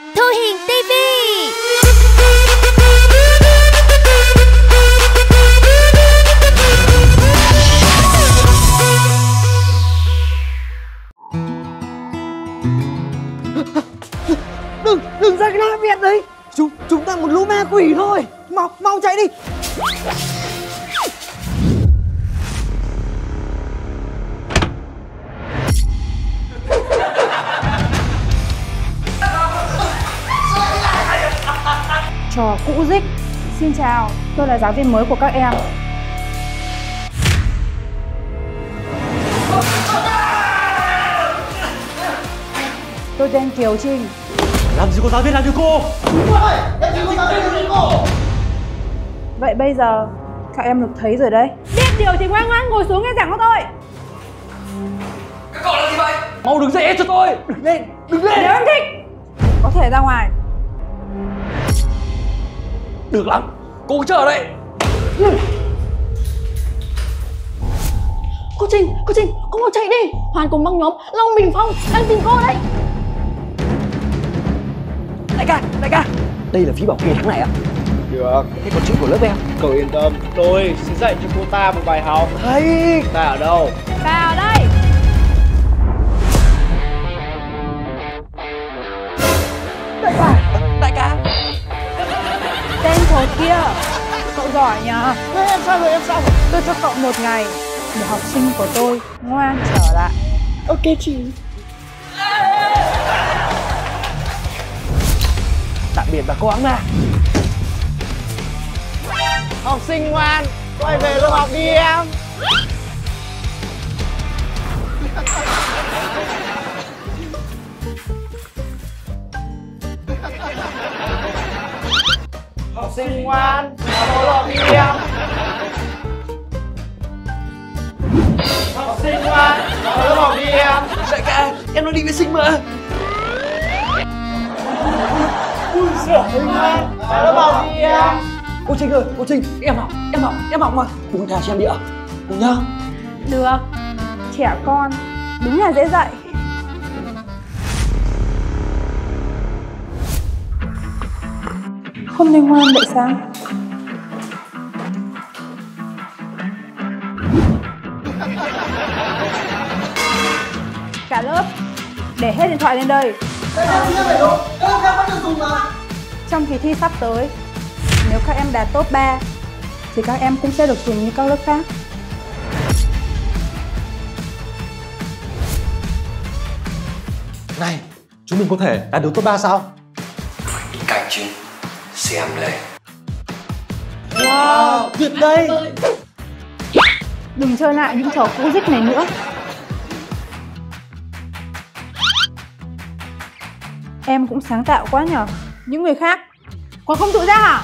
Thu Hiền TV. Đừng ra cái lá viện đấy. Chúng ta một lũ ma quỷ thôi. Mau chạy đi. Trò cũ dích. Xin chào, tôi là giáo viên mới của các em. Tôi tên Kiều Trinh. Làm gì có giáo viên làm như cô? Đúng rồi, em chỉ có giáo viên làm như cô. Vậy bây giờ các em được thấy rồi đấy. Biết điều thì ngoan ngoãn ngồi xuống nghe giảng của tôi. Các cậu làm gì vậy? Mau đứng dậy cho tôi. Đứng lên. Nếu em thích có thể ra ngoài. Được lắm, cô chờ đây. Cô Trinh, cô mau chạy đi. Hoàn cùng băng nhóm Long Bình Phong đang tìm cô đấy. Đại ca, đây là phí bảo kê tháng này ạ. Được. Thế còn chuyện của lớp em? Cậu yên tâm, tôi sẽ dạy cho cô ta một bài học. Hay. Ta ở đâu? Vào đây. Đại ca. Tên thột kia, cậu giỏi nhờ. Em sao rồi? Tôi cho cậu một ngày để học sinh của tôi ngoan trở lại. Ok chị. Tạm biệt bà cô ẵng na. Học sinh ngoan, quay về lớp học đi em. Học sinh ngoan, vào lớp học đi em. Học sinh ngoan, vào lớp học đi em. Đại ca, em đang đi vệ sinh mà. Học sinh ngoan, vào lớp học đi em. Cô Trinh ơi, cô Trinh, em học mà. Buông tha cho em đi ạ. Được nhá. Được, trẻ con đúng là dễ dạy. Không nên ngoan vậy sao? Cả lớp để hết điện thoại lên đây. Trong kỳ thi sắp tới, nếu các em đạt top 3 thì các em cũng sẽ được dùng như các lớp khác. Này, chúng mình có thể đạt được top 3 sao? Đi cạnh chứ, xem đây. Wow, tuyệt đây. Đừng chơi lại những trò cũ dích này nữa. Em cũng sáng tạo quá nhở. Những người khác còn không tự ra hả?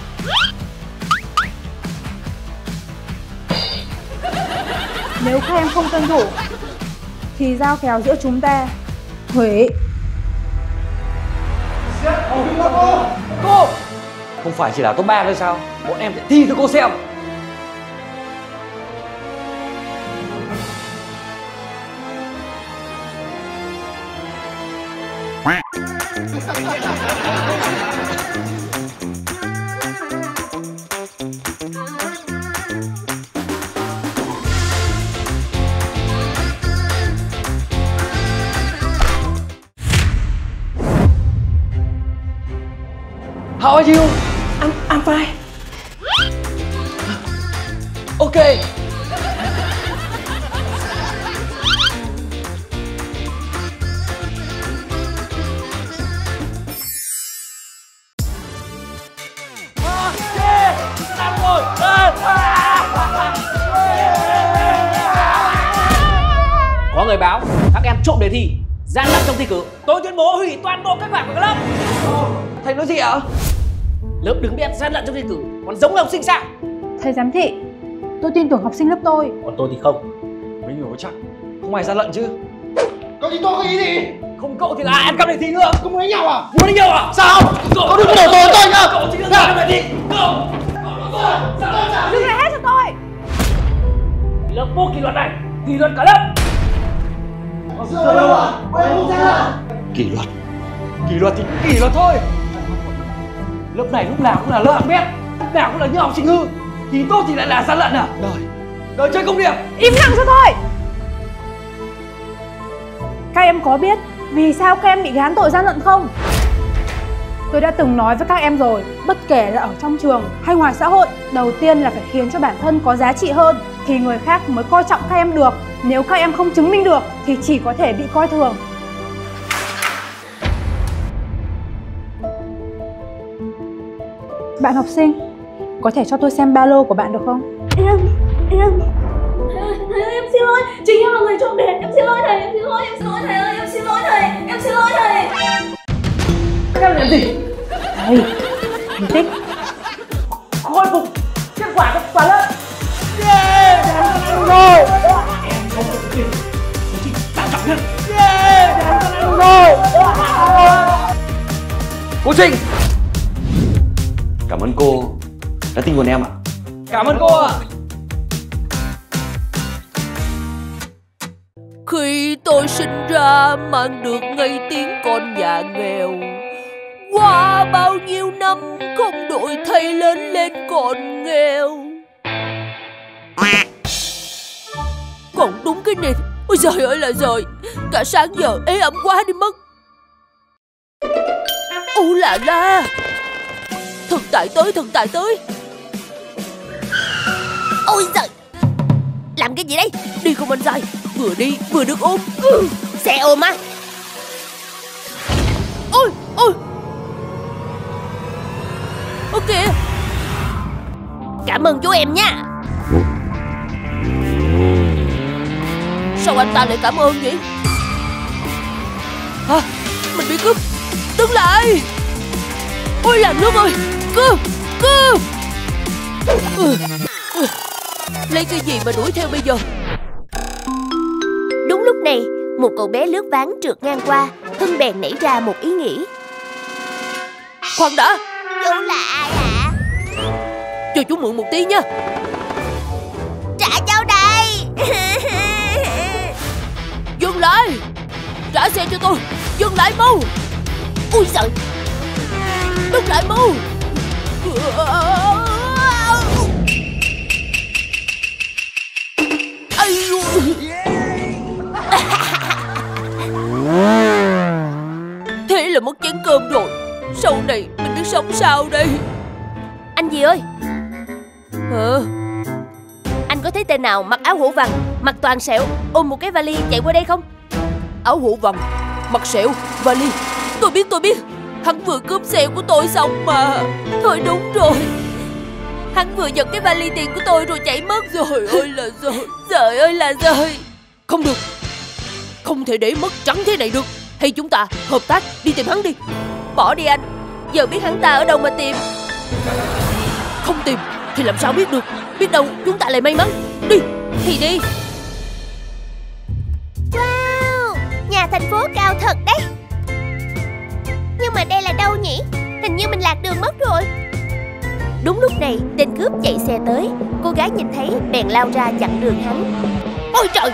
Nếu các em không tuân thủ thì giao kèo giữa chúng ta hủy. Cô, không phải chỉ là top 3 thôi sao? Bọn em sẽ thi cho cô xem. How are you? I'm fine. Okay. Có người báo các em trộm đề thi, gian lận trong thi cử. Tôi tuyên bố hủy toàn bộ các bảng của lớp. Thầy nói gì ạ? Lớp đứng biết gian lận trong thi cử, còn giống là học sinh sao? Thầy giám thị, tôi tin tưởng học sinh lớp tôi. Còn tôi thì không. Mấy người có chắc không ai gian lận chứ? Cậu thì tôi có ý gì? Không cậu thì là ai ăn cắp đề thi nữa? Có muốn đánh nhau à? Muốn đánh nhau à? Sao? Cậu đừng đổ tôi nhá. Cậu chính là gian lận đề thi. Cậu. Dừng lại hết cho tôi. Lớp vô kỷ luật này, kỷ luật cả lớp. Sợ đâu à? Quên không ra. Kỷ luật Kỷ luật thì kỷ luật thôi. Lớp này lúc nào cũng là lợn bét, lúc nào cũng là những học sinh hư. Thì tốt thì lại là gian lận à? Đời chơi công điểm. Im lặng cho thôi. Các em có biết vì sao các em bị gán tội gian lận không? Tôi đã từng nói với các em rồi, bất kể là ở trong trường hay ngoài xã hội, đầu tiên là phải khiến cho bản thân có giá trị hơn thì người khác mới coi trọng các em được. Nếu các em không chứng minh được thì chỉ có thể bị coi thường. Bạn học sinh, có thể cho tôi xem ba lô của bạn được không? Em xin lỗi, chính em là người trộm đề. Em xin lỗi thầy, em xin lỗi thầy ơi, em xin lỗi thầy, em xin lỗi thầy. Các em làm gì? Đây, thành tích. Khôi phục kết quả của toàn lớp. Yeah! Rồi. Em không có tiền. Chị quan trọng nhất. Yeah! Rồi. Cô Trinh. Cảm ơn cô đã tin vào em ạ. Cảm ơn cô ạ. Khi tôi sinh ra mang được ngay tiếng con nhà nghèo, qua bao nhiêu năm không đổi thay lớn lên còn nghèo. Còn đúng cái này, ôi trời ơi là trời, cả sáng giờ ế ẩm quá đi mất. Ú là la, thần tài tới. Ôi giời, làm cái gì đây? Đi không anh trai, vừa đi vừa được ôm. Xe ôm á? Ôi ok, cảm ơn chú em nha. Sao anh ta lại cảm ơn vậy? Hả? Mình bị cướp. Đứng lại. Ôi làm nước ơi, cướp. Lấy cái gì mà đuổi theo bây giờ? Đúng lúc này, một cậu bé lướt ván trượt ngang qua. Hưng bèn nảy ra một ý nghĩ. Khoan đã, Chú là ai hả? cho chú mượn một tí nha. Trả cháu đây. Dừng lại, trả xe cho tôi. Dừng lại mau. Ui giời, đứng lại mau. Thế là mất chén cơm rồi. Sau này mình biết sống sao đây? Anh gì ơi, anh có thấy tên nào mặc áo hổ vàng, mặt toàn sẹo, ôm một cái vali chạy qua đây không? Áo hổ vàng, mặt sẹo, vali. Tôi biết. Hắn vừa cướp xe của tôi xong mà. Thôi đúng rồi, hắn vừa giật cái vali tiền của tôi rồi chạy mất. Trời ơi là trời. Không được, không thể để mất trắng thế này được. Hay chúng ta hợp tác đi tìm hắn đi. Bỏ đi anh, giờ biết hắn ta ở đâu mà tìm. Không tìm thì làm sao biết được. Biết đâu chúng ta lại may mắn. Đi thì đi. Wow, nhà thành phố cao thật đấy. Nhưng mà đây là đâu nhỉ? Hình như mình lạc đường mất rồi. Đúng lúc này, tên cướp chạy xe tới. Cô gái nhìn thấy bèn lao ra chặn đường hắn. Ôi trời.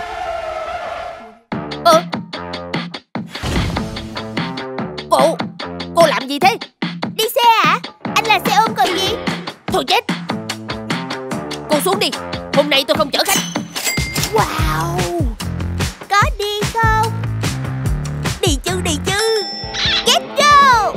Cô làm gì thế? Đi xe à? Anh là xe ôm còn gì? Thôi chết. Cô xuống đi, hôm nay tôi không chở khách. Wow, có đi không? Đi chứ. Get go.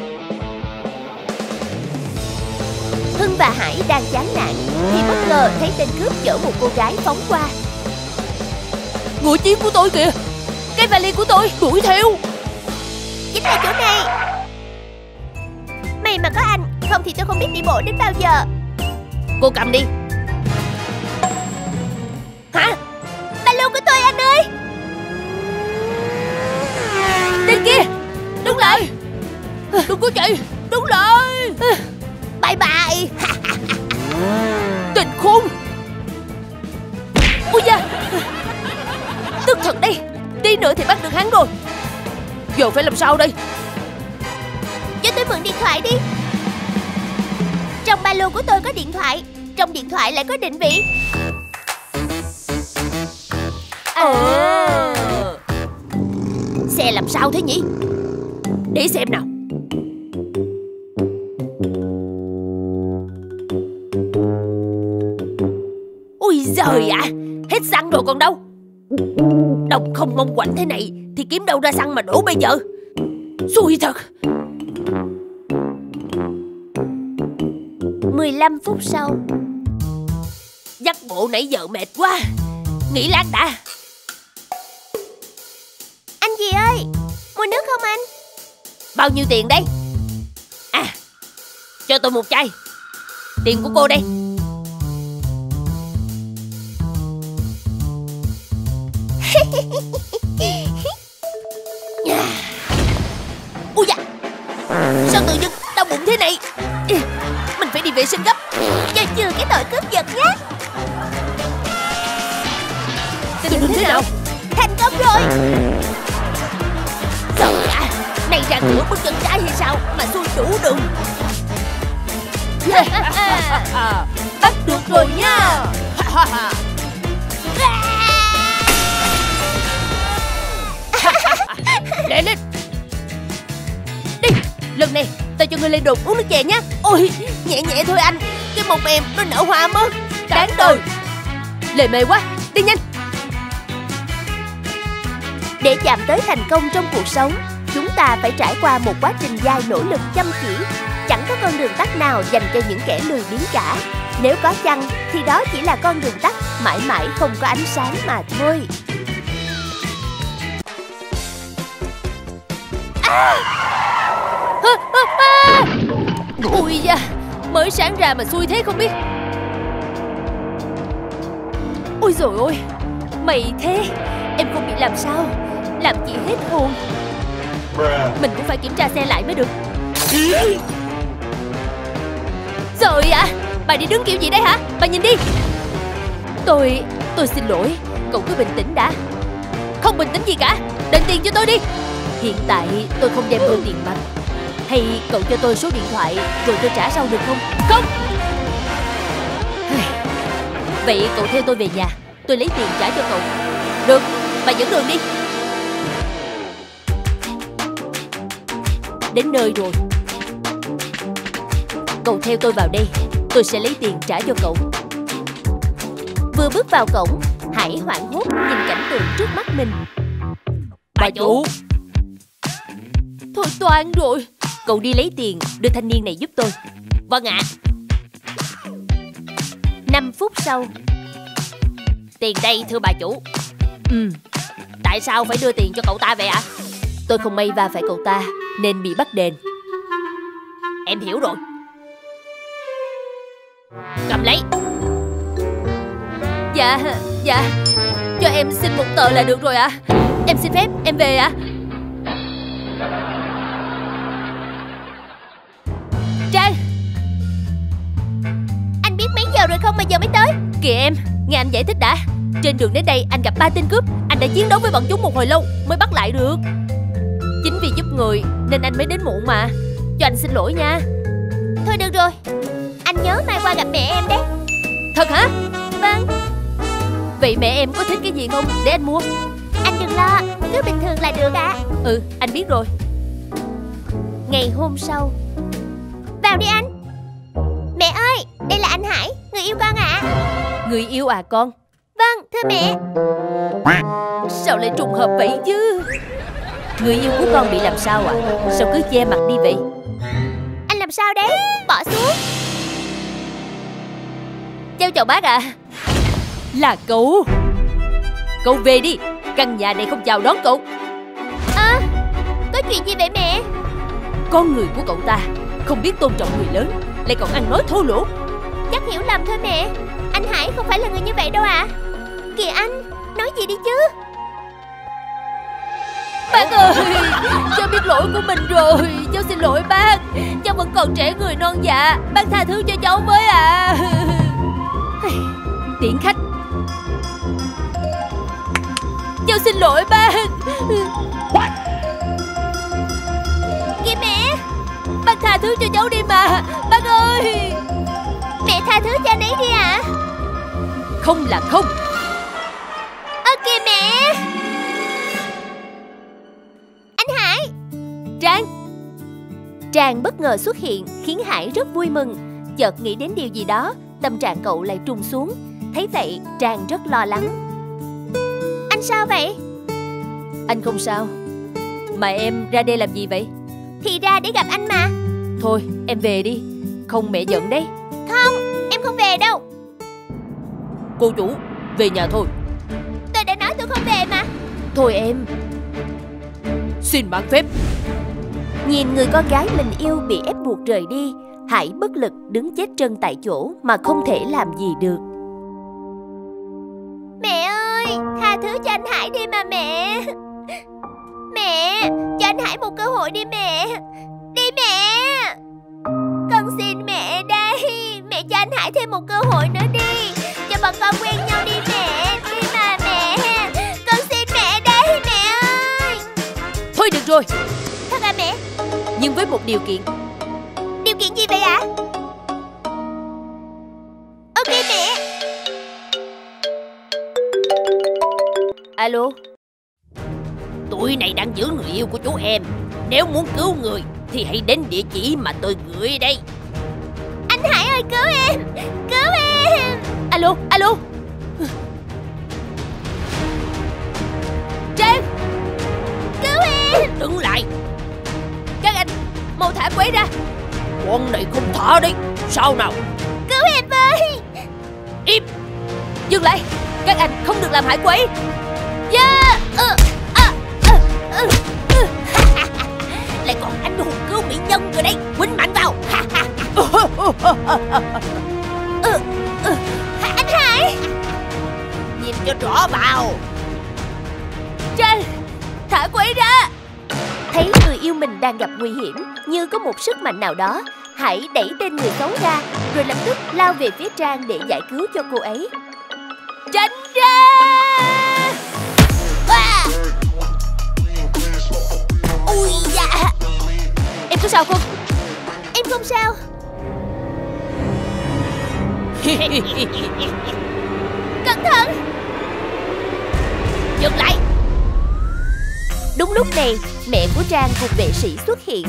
Hưng và Hải đang chán nản thì bất ngờ thấy tên cướp chở một cô gái phóng qua. Ngựa chiến của tôi kìa, cái vali của tôi, đuổi theo. Chính là chỗ này. May mà có anh, không thì tôi không biết đi bộ đến bao giờ. Cô cầm đi. Hả? Ba lô của tôi anh ơi. Tên kia, đứng lại. Đừng có chạy, đứng lại. Bye bye. Tên khốn. Ui da, tức thật đây. Tí nữa thì bắt được hắn rồi. Giờ phải làm sao đây? Cho tôi mượn điện thoại đi. Trong ba lô của tôi có điện thoại. Trong điện thoại lại có định vị. Xe làm sao thế nhỉ? Để xem nào. rồi còn đâu. Đồng không mong quạnh thế này thì kiếm đâu ra xăng mà đổ bây giờ. Xui thật. 15 phút sau. Dắt bộ nãy giờ mệt quá, nghỉ lát đã. Anh gì ơi, mua nước không anh? Bao nhiêu tiền đấy? À, cho tôi một chai. Tiền của cô đây. Ui da, sao tự dưng đau bụng thế này? Mình phải đi vệ sinh gấp. Cho chừa cái tội cướp giật nhé. Tình hình thế nào? Thành công rồi. Trời ạ, này ra cửa bước chân trái hay sao mà xui đủ đường. Bắt được rồi nha. Để lên. Đi, lần này tao cho ngươi lên đồn uống nước chè nhé. Ôi, nhẹ nhẹ thôi anh, cái mông em nó nở hoa mất. Đáng đời. Lề mề quá, đi nhanh. Để chạm tới thành công trong cuộc sống, chúng ta phải trải qua một quá trình dài nỗ lực chăm chỉ. Chẳng có con đường tắt nào dành cho những kẻ lười biếng cả. Nếu có chăng thì đó chỉ là con đường tắt mãi mãi không có ánh sáng mà thôi. Ui da, mới sáng ra mà xui thế không biết. Ôi dồi ôi, mày thế, em không bị làm sao, làm chị hết hồn. Mình cũng phải kiểm tra xe lại mới được. Rồi ạ, bà đi đứng kiểu gì đấy hả? Bà nhìn đi. Tôi xin lỗi, cậu cứ bình tĩnh đã. Không bình tĩnh gì cả, đền tiền cho tôi đi. Hiện tại tôi không đem theo tiền mặt. Hay cậu cho tôi số điện thoại rồi tôi trả sau được không? Không. Vậy cậu theo tôi về nhà, tôi lấy tiền trả cho cậu. Được, bà dẫn đường đi. Đến nơi rồi. Cậu theo tôi vào đây, tôi sẽ lấy tiền trả cho cậu. Vừa bước vào cổng, Hải hoảng hốt nhìn cảnh tượng trước mắt mình. Bà chủ. Thôi toan rồi. Cậu đi lấy tiền, đưa thanh niên này giúp tôi. Vâng ạ. 5 phút sau. Tiền đây thưa bà chủ. Tại sao phải đưa tiền cho cậu ta vậy ạ? Tôi không may va phải cậu ta nên bị bắt đền. Em hiểu rồi. Cầm lấy. Dạ, cho em xin một tờ là được rồi ạ. Em xin phép, em về ạ. Trang, anh biết mấy giờ rồi không mà giờ mới tới? Kìa em, nghe anh giải thích đã. Trên đường đến đây anh gặp 3 tên cướp. Anh đã chiến đấu với bọn chúng một hồi lâu mới bắt lại được. Chính vì giúp người nên anh mới đến muộn mà. Cho anh xin lỗi nha. Thôi được rồi, anh nhớ mai qua gặp mẹ em đấy. Thật hả? Vâng. Vậy mẹ em có thích cái gì không để anh mua? Anh đừng lo, cứ bình thường là được ạ. Ừ, anh biết rồi. Ngày hôm sau. Vào đi anh. Mẹ ơi, đây là anh Hải, người yêu con ạ. Người yêu à con? Vâng, thưa mẹ. Sao lại trùng hợp vậy chứ? Người yêu của con bị làm sao ạ? Sao cứ che mặt đi vậy? Anh làm sao đấy? Bỏ xuống. Chào bác ạ. Là cậu. Cậu về đi, căn nhà này không chào đón cậu. Có chuyện gì vậy mẹ? Con người của cậu ta không biết tôn trọng người lớn, lại còn ăn nói thô lỗ. Chắc hiểu lầm thôi mẹ. Anh Hải không phải là người như vậy đâu ạ. Kìa anh, nói gì đi chứ. Bác ơi, cháu biết lỗi của mình rồi. Cháu xin lỗi bác. Cháu vẫn còn trẻ người non dạ. Bác tha thứ cho cháu với ạ. Tiễn khách. Cháu xin lỗi bác. Kìa mẹ, bác tha thứ cho cháu đi mà. Bác ơi, mẹ tha thứ cho anh ấy đi ạ. Không là không. Kìa mẹ. Anh Hải. Trang bất ngờ xuất hiện khiến Hải rất vui mừng. Chợt nghĩ đến điều gì đó, tâm trạng cậu lại trùng xuống. Thấy vậy Trang rất lo lắng. sao vậy? Anh không sao. Mà em ra đây làm gì vậy? Thì ra để gặp anh mà. Thôi em về đi, không mẹ giận đấy. Không, em không về đâu. Cô chủ, về nhà thôi. Tôi đã nói tôi không về mà. Thôi em, xin bán phép. Nhìn người con gái mình yêu bị ép buộc rời đi, Hải bất lực đứng chết chân tại chỗ mà không thể làm gì được. Mẹ ơi, tha thứ cho anh Hải đi mà mẹ. Mẹ, cho anh Hải một cơ hội đi mẹ. Đi mẹ. Con xin mẹ đây. Mẹ cho anh Hải thêm một cơ hội nữa đi. Cho bọn con quen nhau đi mẹ. Đi mà mẹ. Con xin mẹ đây mẹ ơi. Thôi được rồi. Thật à mẹ? Nhưng với một điều kiện. Điều kiện gì vậy ạ? Ok mẹ. Alo. Tụi này đang giữ người yêu của chú em. Nếu muốn cứu người thì hãy đến địa chỉ mà tôi gửi đây. Anh Hải ơi cứu em. Cứu em. Alo, alo. Trang, cứu em. Đứng lại. Các anh, mau thả cô ấy ra. Con này không thả đi. Sao nào? Cứu em với. Im. Dừng lại. Các anh không được làm hại cô ấy. Yeah. Lại còn anh hùng cứu mỹ nhân rồi đây. Quýnh mạnh vào. Anh Hải, nhìn cho rõ vào. Trang, thả cô ấy ra. thấy người yêu mình đang gặp nguy hiểm, như có một sức mạnh nào đó, Hải đẩy tên người xấu ra, rồi lập tức lao về phía Trang để giải cứu cho cô ấy. Tránh ra. Ui da. Em có sao không? Em không sao. Cẩn thận. Dừng lại. Đúng lúc này, mẹ của Trang cùng vệ sĩ xuất hiện.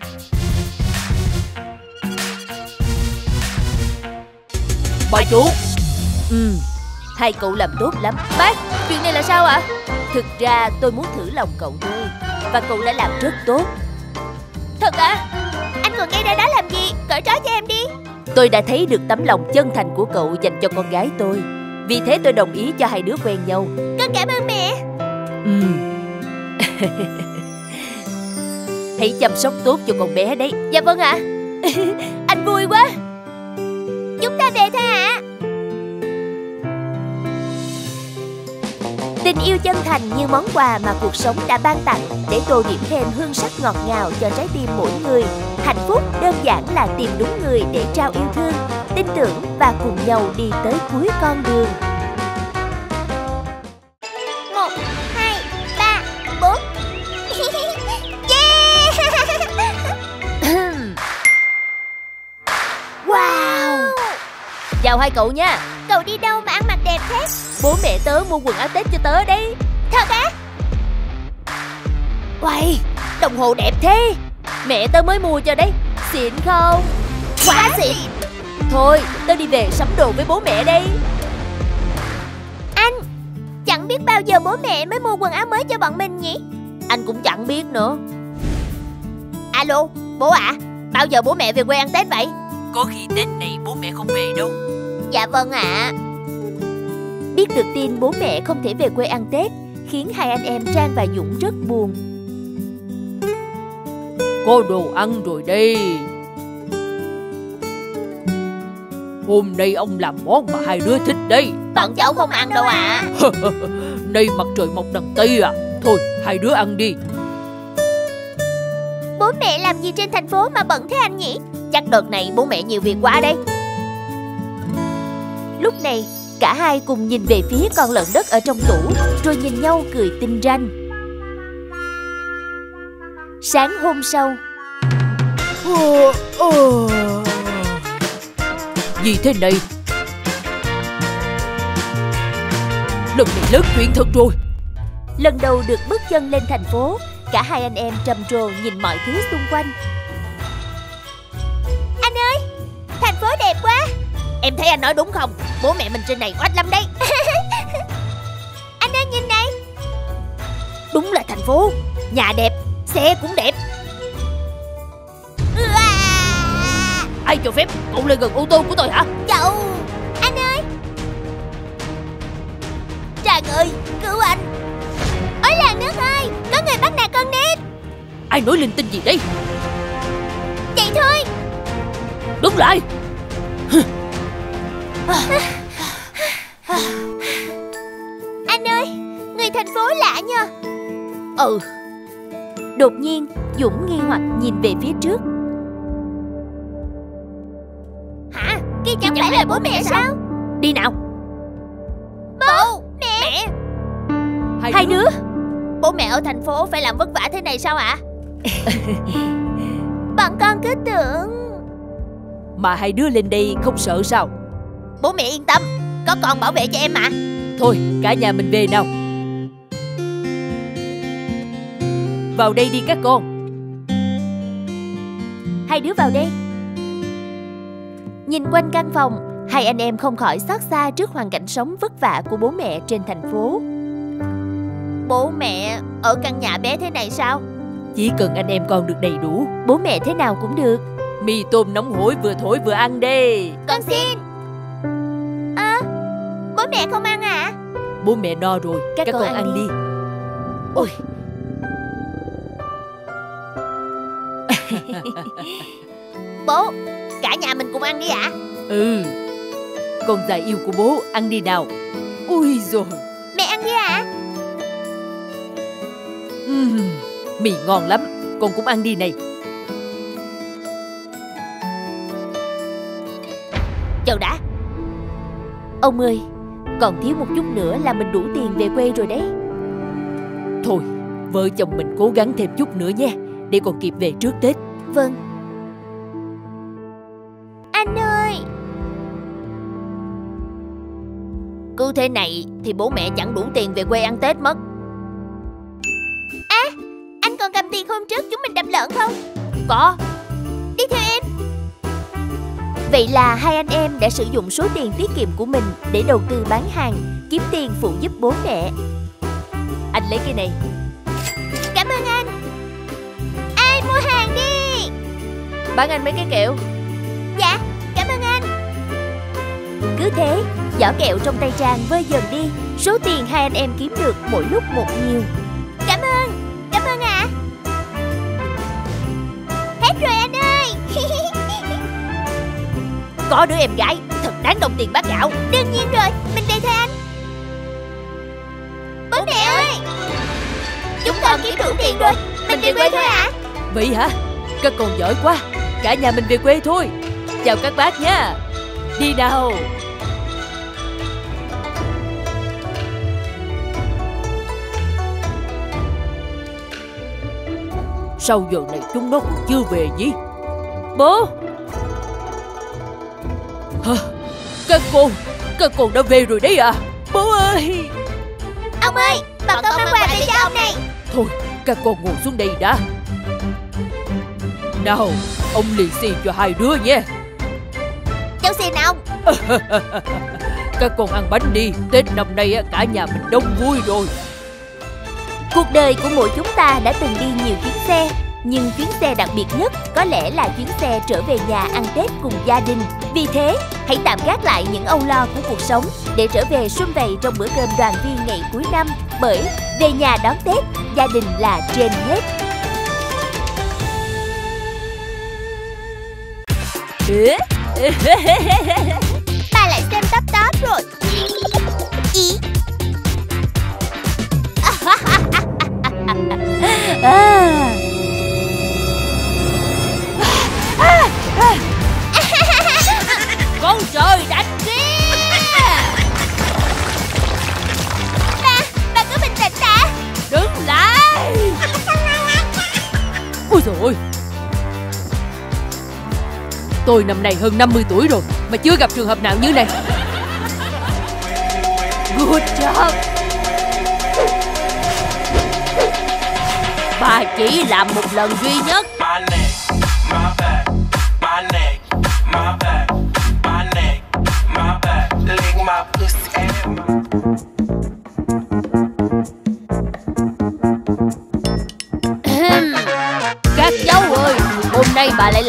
Bà chủ. Hai cậu làm tốt lắm. Bác, chuyện này là sao ạ? Thực ra tôi muốn thử lòng cậu thôi. Và cậu đã làm rất tốt. Thật à? Anh còn ngay ra đó làm gì? Cởi trói cho em đi. Tôi đã thấy được tấm lòng chân thành của cậu dành cho con gái tôi. Vì thế tôi đồng ý cho hai đứa quen nhau. Con cảm ơn mẹ. Hãy chăm sóc tốt cho con bé đấy. Dạ vâng ạ. Anh vui quá. Chúng ta về thôi ạ. Tình yêu chân thành như món quà mà cuộc sống đã ban tặng, để tô điểm thêm hương sắc ngọt ngào cho trái tim mỗi người. Hạnh phúc đơn giản là tìm đúng người để trao yêu thương, tin tưởng và cùng nhau đi tới cuối con đường. 1, 2, 3, 4. Yeah! Wow! Chào hai cậu nha. Cậu đi đâu mà ăn mặc đẹp thế? Bố mẹ tớ mua quần áo Tết cho tớ đấy. Thật á? Uầy, đồng hồ đẹp thế. Mẹ tớ mới mua cho đấy. Xịn không? Quá xịn. Thôi, tớ đi về sắm đồ với bố mẹ đây. Anh, chẳng biết bao giờ bố mẹ mới mua quần áo mới cho bọn mình nhỉ? Anh cũng chẳng biết nữa. Alo, bố ạ, bao giờ bố mẹ về quê ăn Tết vậy? Có khi Tết này bố mẹ không về đâu. Dạ vâng ạ. Biết được tin bố mẹ không thể về quê ăn Tết khiến hai anh em Trang và Dũng rất buồn. Có đồ ăn rồi đây. Hôm nay ông làm món mà hai đứa thích đấy. Bọn cháu không ăn đâu ạ. Nay mặt trời mọc đằng Tây à. Thôi hai đứa ăn đi. Bố mẹ làm gì trên thành phố mà bận thế anh nhỉ? Chắc đợt này bố mẹ nhiều việc quá đấy. Lúc này cả hai cùng nhìn về phía con lợn đất ở trong tủ, rồi nhìn nhau cười tinh ranh. Sáng hôm sau. Gì thế này? Lần này lớn chuyện thật rồi. Lần đầu được bước chân lên thành phố, cả hai anh em trầm trồ nhìn mọi thứ xung quanh. Anh ơi, thành phố đẹp quá. Em thấy anh nói đúng không? Bố mẹ mình trên này oách lắm đấy. Anh ơi nhìn này, phố. Nhà đẹp, xe cũng đẹp. Ai cho phép cậu lên gần ô tô của tôi hả? Cậu, anh ơi. Trang ơi, cứu anh. Ôi làng nước ơi, có người bắt nạt con nít. Ai nói linh tinh gì đấy? Vậy thôi. Đứng lại. Anh ơi, người thành phố lạ nhờ. Ừ. Đột nhiên Dũng nghi hoặc nhìn về phía trước. Hả? Kia chẳng phải là bố mẹ sao? Đi nào. Bố, mẹ. Hai đứa. Bố mẹ ở thành phố phải làm vất vả thế này sao ạ? Bọn con cứ tưởng. Mà hai đứa lên đây không sợ sao? Bố mẹ yên tâm, có con bảo vệ cho em mà. Thôi, cả nhà mình về nào. Vào đây đi các con. Hai đứa vào đây. Nhìn quanh căn phòng, hai anh em không khỏi xót xa trước hoàn cảnh sống vất vả của bố mẹ trên thành phố. Bố mẹ ở căn nhà bé thế này sao? Chỉ cần anh em con được đầy đủ, bố mẹ thế nào cũng được. mì tôm nóng hổi vừa thổi vừa ăn đi. Con xin. Bố mẹ không ăn à? Bố mẹ no rồi, các con ăn đi. Ôi. Bố, cả nhà mình cùng ăn đi ạ. Ừ. Con già yêu của bố, ăn đi nào. Ui rồi. Mẹ ăn đi ạ. Mì ngon lắm, con cũng ăn đi này. Chờ đã. Ông ơi, còn thiếu một chút nữa là mình đủ tiền về quê rồi đấy. Thôi, vợ chồng mình cố gắng thêm chút nữa nha, để còn kịp về trước Tết. Vâng. Anh ơi. Cứ thế này thì bố mẹ chẳng đủ tiền về quê ăn Tết mất. Anh còn cầm tiền hôm trước chúng mình đập lợn không? Có. Đi theo em. Vậy là hai anh em đã sử dụng số tiền tiết kiệm của mình để đầu tư bán hàng, kiếm tiền phụ giúp bố mẹ. Anh lấy cái này. Cảm ơn anh. Ai mua hàng đi. Bán anh mấy cái kẹo. Dạ, cảm ơn anh. Cứ thế, giỏ kẹo trong tay Trang vơi dần đi. Số tiền hai anh em kiếm được mỗi lúc một nhiều. Cảm ơn ạ. Hết rồi anh ơi. Có đứa em gái thật đáng đồng tiền bát gạo. Đương nhiên rồi, mình về thôi anh. Bố mẹ ơi, chúng con kiếm đủ tiền rồi, mình về quê thôi ạ. Vậy hả? Các con giỏi quá, cả nhà mình về quê thôi. Chào các bác nha. Đi nào. Sao giờ này chúng nó còn chưa về nhỉ? Bố. Hả? Các con đã về rồi đấy à? Bố ơi. Ông ơi, bọn con mang quà về cho ông này. Thôi, các con ngồi xuống đây đã. Nào, ông lì xì cho hai đứa nha. Cháu xin ông. Các con ăn bánh đi, Tết năm nay cả nhà mình đông vui rồi. Cuộc đời của mỗi chúng ta đã từng đi nhiều chuyến xe, nhưng chuyến xe đặc biệt nhất có lẽ là chuyến xe trở về nhà ăn Tết cùng gia đình. Vì thế, hãy tạm gác lại những âu lo của cuộc sống để trở về sum vầy trong bữa cơm đoàn viên ngày cuối năm. Bởi về nhà đón Tết, gia đình là trên hết. Bà lại xem tắp táp rồi. Ý. Con trời đánh kia. Bà cứ bình tĩnh đã. Đứng lại. Ôi dồi ôi. Tôi năm nay hơn 50 tuổi rồi mà chưa gặp trường hợp nào như này. Good job. Bà chỉ làm một lần duy nhất.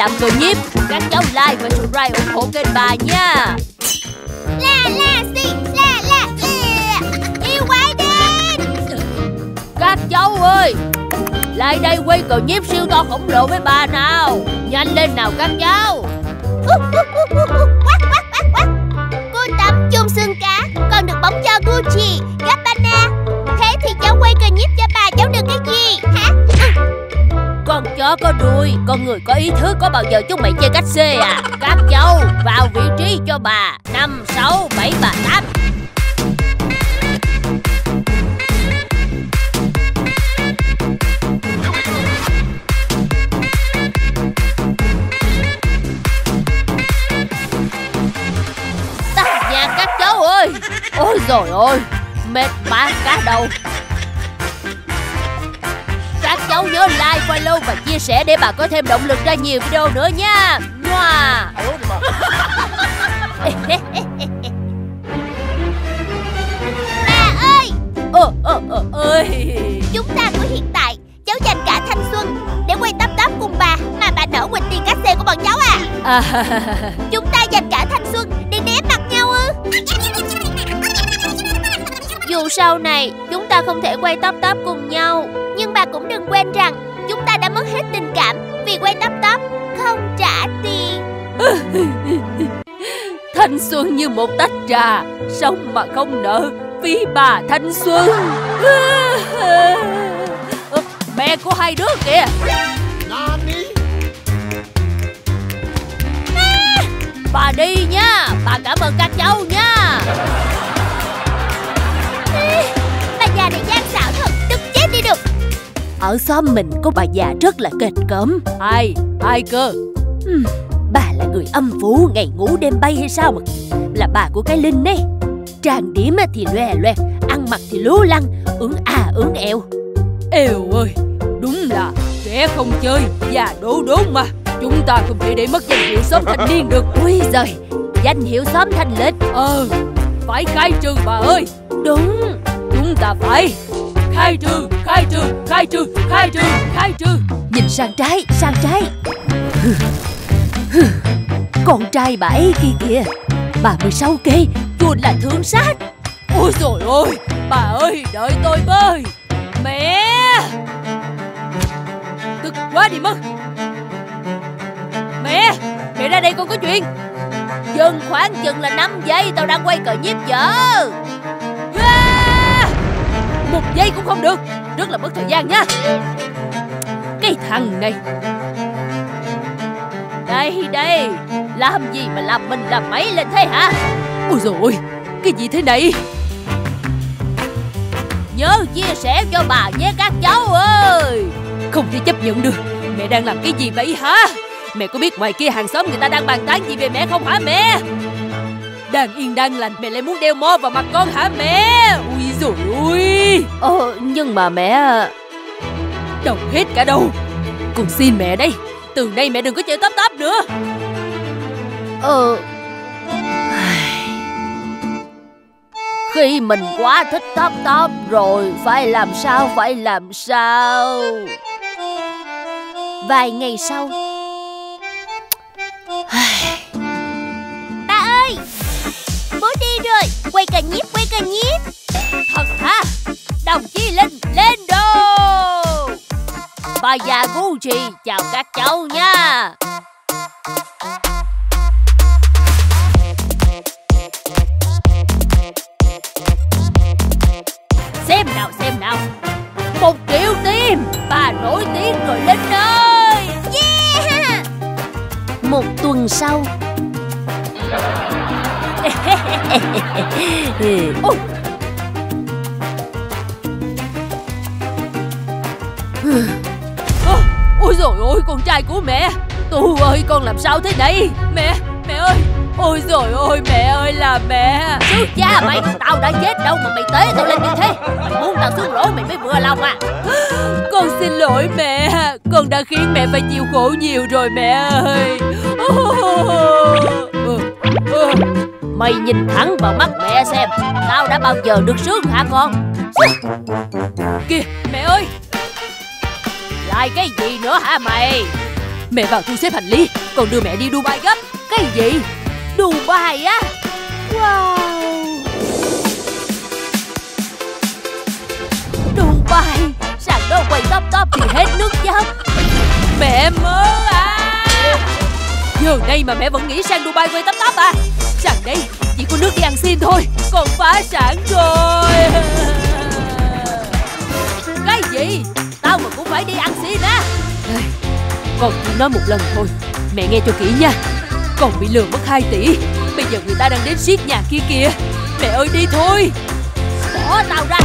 làm cờ nhiếp. Các cháu like và subscribe ủng hộ kênh bà nha. Yêu quái đen. Các cháu ơi, lại đây quay cờ nhiếp siêu to khổng lồ với bà nào. Nhanh lên nào các cháu. Cô Tắm chôn xương cá, còn được bóng cho Gucci, Gabbana. Thế thì cháu quay cờ nhiếp cho bà, cháu được cái gì hả? Con chó có đuôi, con người có ý thức, có bao giờ chúng mày chơi cách C à? Các cháu vào vị trí cho bà. 5, 6, 7 và 8. Tắt nhạc các cháu ơi. Ôi dồi ôi, mệt bã cả đầu. Các cháu nhớ like, follow và chia sẻ để bà có thêm động lực ra nhiều video nữa nha. Ngoà. Bà ơi, chúng ta của hiện tại, cháu dành cả thanh xuân để quay tắp tắp cùng bà, mà bà nỡ quỵt tiền cát xê của bọn cháu à? Chúng ta dành cả thanh xuân để né mặt nhau ư? Dù sau này chúng ta không thể quay tắp tắp cùng nhau, nhưng bà cũng đừng quên rằng chúng ta đã mất hết tình cảm vì quay tắp tắp không trả tiền. Thanh xuân như một tách trà, sống mà không nợ, phí bà thanh xuân. Mẹ của hai đứa kìa. Bà đi nha, bà cảm ơn các cháu nha. Bà già này gian xảo thật, tức chết đi được. Ở xóm mình có bà già rất là kịch cỡm. Ai cơ? Bà là người âm phủ, ngày ngủ đêm bay hay sao mà? Là bà của cái Linh ấy. Trang điểm thì loè loẹt, ăn mặc thì lố lăng, ưỡn eo. Eo ơi, đúng là trẻ không chơi, già đố đốn mà. Chúng ta không thể để mất danh hiệu xóm thanh niên được. Ui giời, danh hiệu xóm thanh lịch. Phải khai trừ bà ơi. Đúng, chúng ta phải khai trừ. Nhìn sang trái. Con trai bà ấy kia kìa, 36 cây, chuột là thương sát. Ôi dồi ôi, bà ơi, đợi tôi với. Mẹ, cực quá đi mất. Mẹ ra đây con có chuyện. Dừng khoảng chừng là 5 giây, tao đang quay cờ nhiếp vợ. 1 giây cũng không được, rất là mất thời gian nha. Cái thằng này. Đây, làm gì mà làm mình làm máy lên thế hả? Ôi dồi ôi, cái gì thế này? Nhớ chia sẻ cho bà nhé các cháu ơi. Không thể chấp nhận được. Mẹ đang làm cái gì vậy hả? Mẹ có biết ngoài kia hàng xóm người ta đang bàn tán gì về mẹ không hả mẹ? Đang yên đang lành mẹ lại muốn đeo mo vào mặt con hả mẹ? Ui dồi ôi. Nhưng mà mẹ... Đầu hết cả đầu. Con xin mẹ đây, từ nay mẹ đừng có chơi tắp tắp nữa. Khi mình quá thích tắp tắp rồi, phải làm sao? Vài ngày sau. Bà ơi, bố đi rồi, quay cờ nhiếp. Thật hả? Đồng chí Linh, lên đồ. Bà già Gucci chào các cháu nha. Xem nào 1 triệu tim. Bà nổi tiếng rồi Linh ơi. Yeah. 1 tuần sau. Ôi dồi ôi, con trai của mẹ. Tu ơi, con làm sao thế này? Mẹ ơi. Ôi dồi ôi, mẹ ơi là mẹ. Chứ cha mày, tao đã chết đâu mà mày tế tao lên như thế. Mày muốn tao xuống lỗ mày mới vừa lòng à? Con xin lỗi mẹ. Con đã khiến mẹ phải chịu khổ nhiều rồi mẹ ơi. Mày nhìn thẳng vào mắt mẹ xem, tao đã bao giờ được sướng hả con? Kìa mẹ ơi. Lại cái gì nữa hả mày? Mẹ vào thu xếp hành lý, còn đưa mẹ đi Dubai gấp. Cái gì? Dubai á? Wow. Dubai, sàn đó quay top thì hết nước chấm. Mẹ mơ à. Giờ này mà mẹ vẫn nghĩ sang Dubai quay top à? Sàn đây chỉ có nước đi ăn xin thôi, còn phá sản rồi. Cái gì? Tao mà cũng phải đi ăn xin á. Con chỉ nói một lần thôi, mẹ nghe cho kỹ nha. Con bị lừa mất 2 tỷ. Bây giờ người ta đang đến siết nhà kia kìa. Mẹ ơi đi thôi. Bỏ tao ra.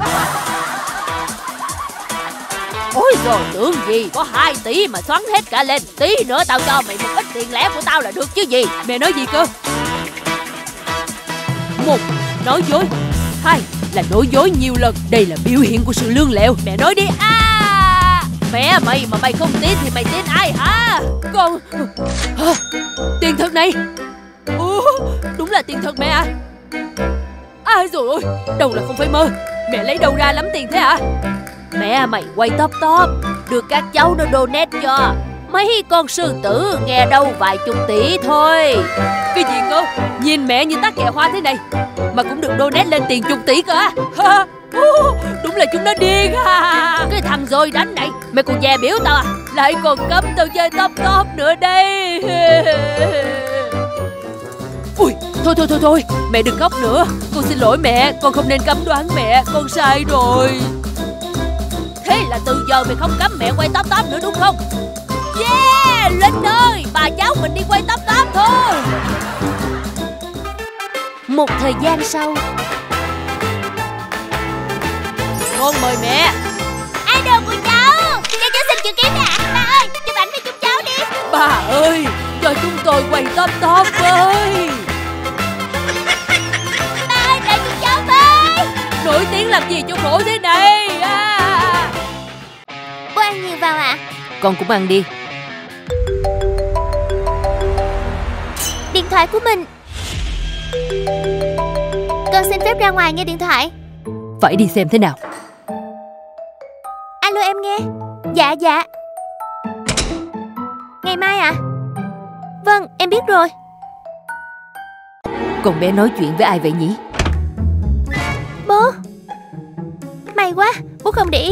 Ôi rồi tưởng gì, có 2 tỷ mà xoắn hết cả lên. Tí nữa tao cho mày một ít tiền lẻ của tao là được chứ gì. Mẹ nói gì cơ? 1. Nói dối. 2. Là nói dối nhiều lần. Đây là biểu hiện của sự lương lẹo. Mẹ nói đi. Mẹ mày mà mày không tin thì mày tin ai hả? Con tiền thật này. Đúng là tiền thật mẹ à. Ai rồi ôi, đâu là không phải mơ. Mẹ lấy đâu ra lắm tiền thế à? Mẹ mày quay top được các cháu nó donate cho. Mấy con sư tử nghe đâu vài chục tỷ thôi. Cái gì cơ? Nhìn mẹ như tắc kè hoa thế này mà cũng được donate lên tiền chục tỷ cơ á. Đúng là chúng nó điên à. Cái thằng rồi đánh này, mày còn dè biểu tao à? Lại còn cấm tao chơi top nữa đây. Ui, thôi, mẹ đừng khóc nữa. Con xin lỗi mẹ, con không nên cấm đoán mẹ, con sai rồi. Thế là từ giờ mày không cấm mẹ quay top nữa đúng không? Yeah, Linh ơi, bà cháu mình đi quay top thôi. Một thời gian sau. Con mời mẹ. Idol của cháu, cho cháu xin chữ ký nè. Bà ơi, chụp ảnh với chúng cháu đi. Bà ơi, cho chúng tôi quay top với. Bà ơi, đợi chúng cháu với. Nổi tiếng làm gì cho khổ thế này à. Bố ăn nhiều vào ạ. Con cũng ăn đi. Điện thoại của mình. Con xin phép ra ngoài nghe điện thoại. Phải đi xem thế nào. Alo em nghe. Dạ. Ngày mai à? Vâng, em biết rồi. Con bé nói chuyện với ai vậy nhỉ? Bố. May quá, bố không để ý.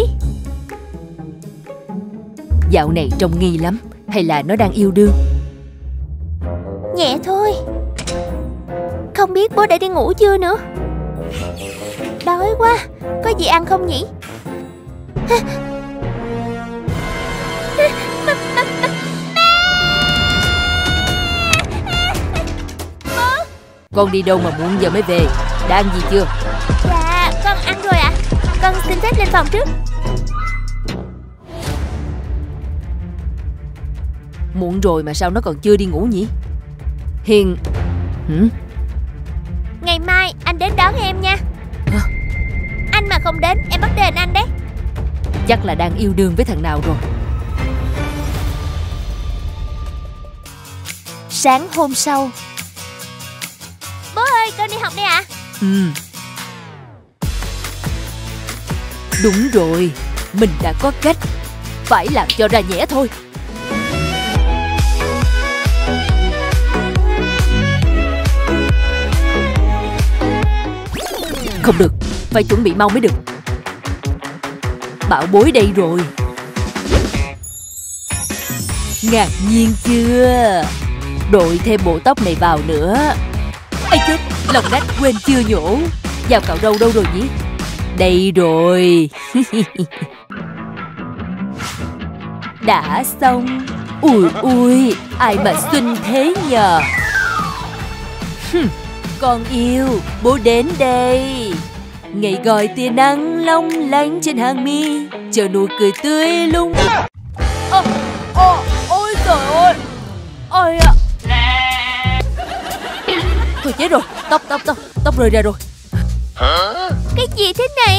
Dạo này trông nghi lắm. Hay là nó đang yêu đương? Nhẹ thôi. Không biết bố đã đi ngủ chưa nữa. Đói quá, có gì ăn không nhỉ? Con đi đâu mà muộn giờ mới về? Đã ăn gì chưa? Dạ, con ăn rồi ạ. Con xin phép lên phòng trước. Muộn rồi mà sao nó còn chưa đi ngủ nhỉ? Hiền. Ngày mai anh đến đón em nha. Hả? Anh mà không đến em bắt đền anh đấy. Chắc là đang yêu đương với thằng nào rồi. Sáng hôm sau. Bố ơi, con đi học đây ạ. Đúng rồi, mình đã có cách. Phải làm cho ra nhẽ thôi. Không được, phải chuẩn bị mau mới được. Bảo bối đây rồi. Ngạc nhiên chưa? Đội thêm bộ tóc này vào nữa. Ây chết, lòng nách quên chưa nhổ. Dao cạo râu đâu rồi nhỉ? Đây rồi. Đã xong. Ui, ai mà xinh thế nhờ. Con yêu, bố đến đây. Ngày gọi tia nắng long lanh trên hàng mi, chờ nụ cười tươi lung. Ôi trời ơi. Ôi ạ. Thôi chết rồi, tóc rơi ra rồi. Cái gì thế này?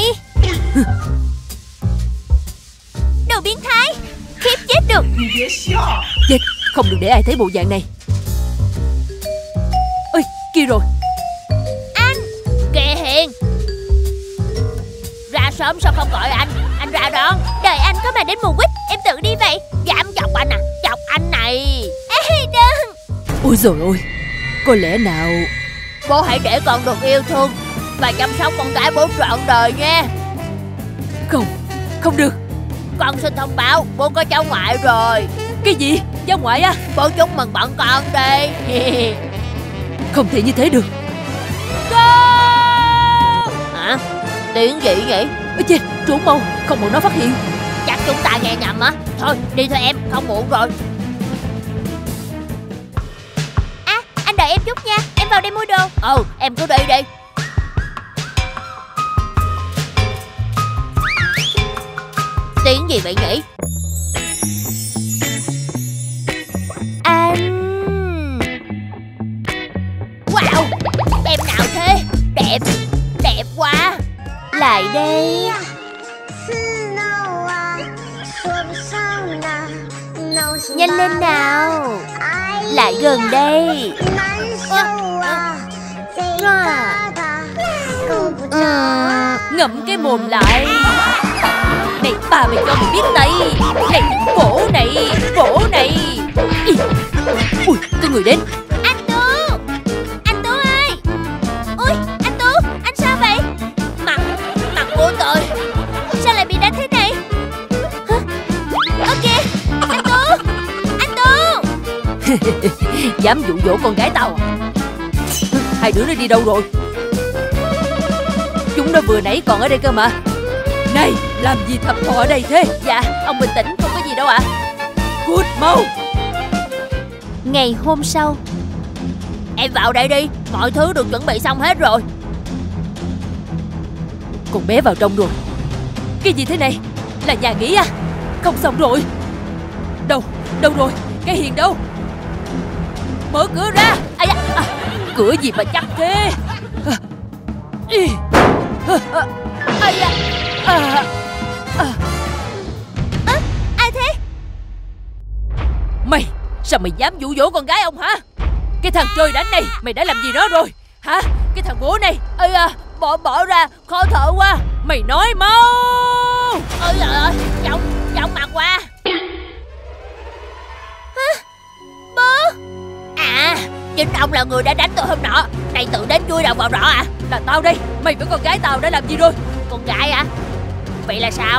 Đồ biến thái. Khiếp chết được. Chết, không được để ai thấy bộ dạng này. Ôi, kia rồi. Anh. Kìa Hiền. Ra sớm sao không gọi anh ra đón. Đợi anh có mà đến mùa quýt, em tự đi vậy. Dám chọc anh à? Chọc anh này. Ê đừng. Ôi dồi ôi, có lẽ nào bố hãy để con được yêu thương và chăm sóc con gái bố trọn đời nha. Không được. Con xin thông báo bố có cháu ngoại rồi. Cái gì? Cháu ngoại á? Bố chúc mừng bọn con đi. Không thể như thế được. Hả? Tiếng gì vậy? Ôi chết, trốn mau, không muốn nó phát hiện. Chắc chúng ta nghe nhầm á. Thôi đi thôi em, không muộn rồi. À, anh đợi em chút nha, em vào đây mua đồ. Em cứ đi đi. Tiếng gì vậy nhỉ? Anh... Wow, em nào thế? Đẹp, đẹp quá. Lại đây. Nhanh lên nào. Lại gần đây. Ngậm cái mồm lại. Này bà mày cho mày biết tay. Này vỗ này, vỗ này. Ui, có người đến. Anh Tú ơi. Ui, anh Tú, anh sao vậy? Mặt của tôi sao lại bị đánh thế này? Hả? Ok, anh Tú. Dám dụ dỗ con gái tao à? Hai đứa nó đi đâu rồi? Chúng nó vừa nãy còn ở đây cơ mà. Này, làm gì thập thò ở đây thế? Dạ, ông bình tĩnh, không có gì đâu ạ. Cút mau. Ngày hôm sau. Em vào đây đi, mọi thứ được chuẩn bị xong hết rồi. Con bé vào trong rồi. Cái gì thế này? Là nhà nghỉ à? Không xong rồi. Đâu rồi? Cái Hiền đâu? Mở cửa ra. Cửa gì mà chắc thế? Ai thế? Mày, sao mày dám dụ dỗ con gái ông hả? Cái thằng trời đánh này, mày đã làm gì nó rồi? Hả? Cái thằng bố này, bỏ ra, khó thở quá. Mày nói mau. Ôi trời ơi, chóng mặt quá. Hả? Bố? À, chính ông là người đã đánh tôi hôm nọ. Này tự đến chui đầu vào rõ à? Là tao đây, mày với con gái tao đã làm gì rồi? Con gái à? Vậy là sao?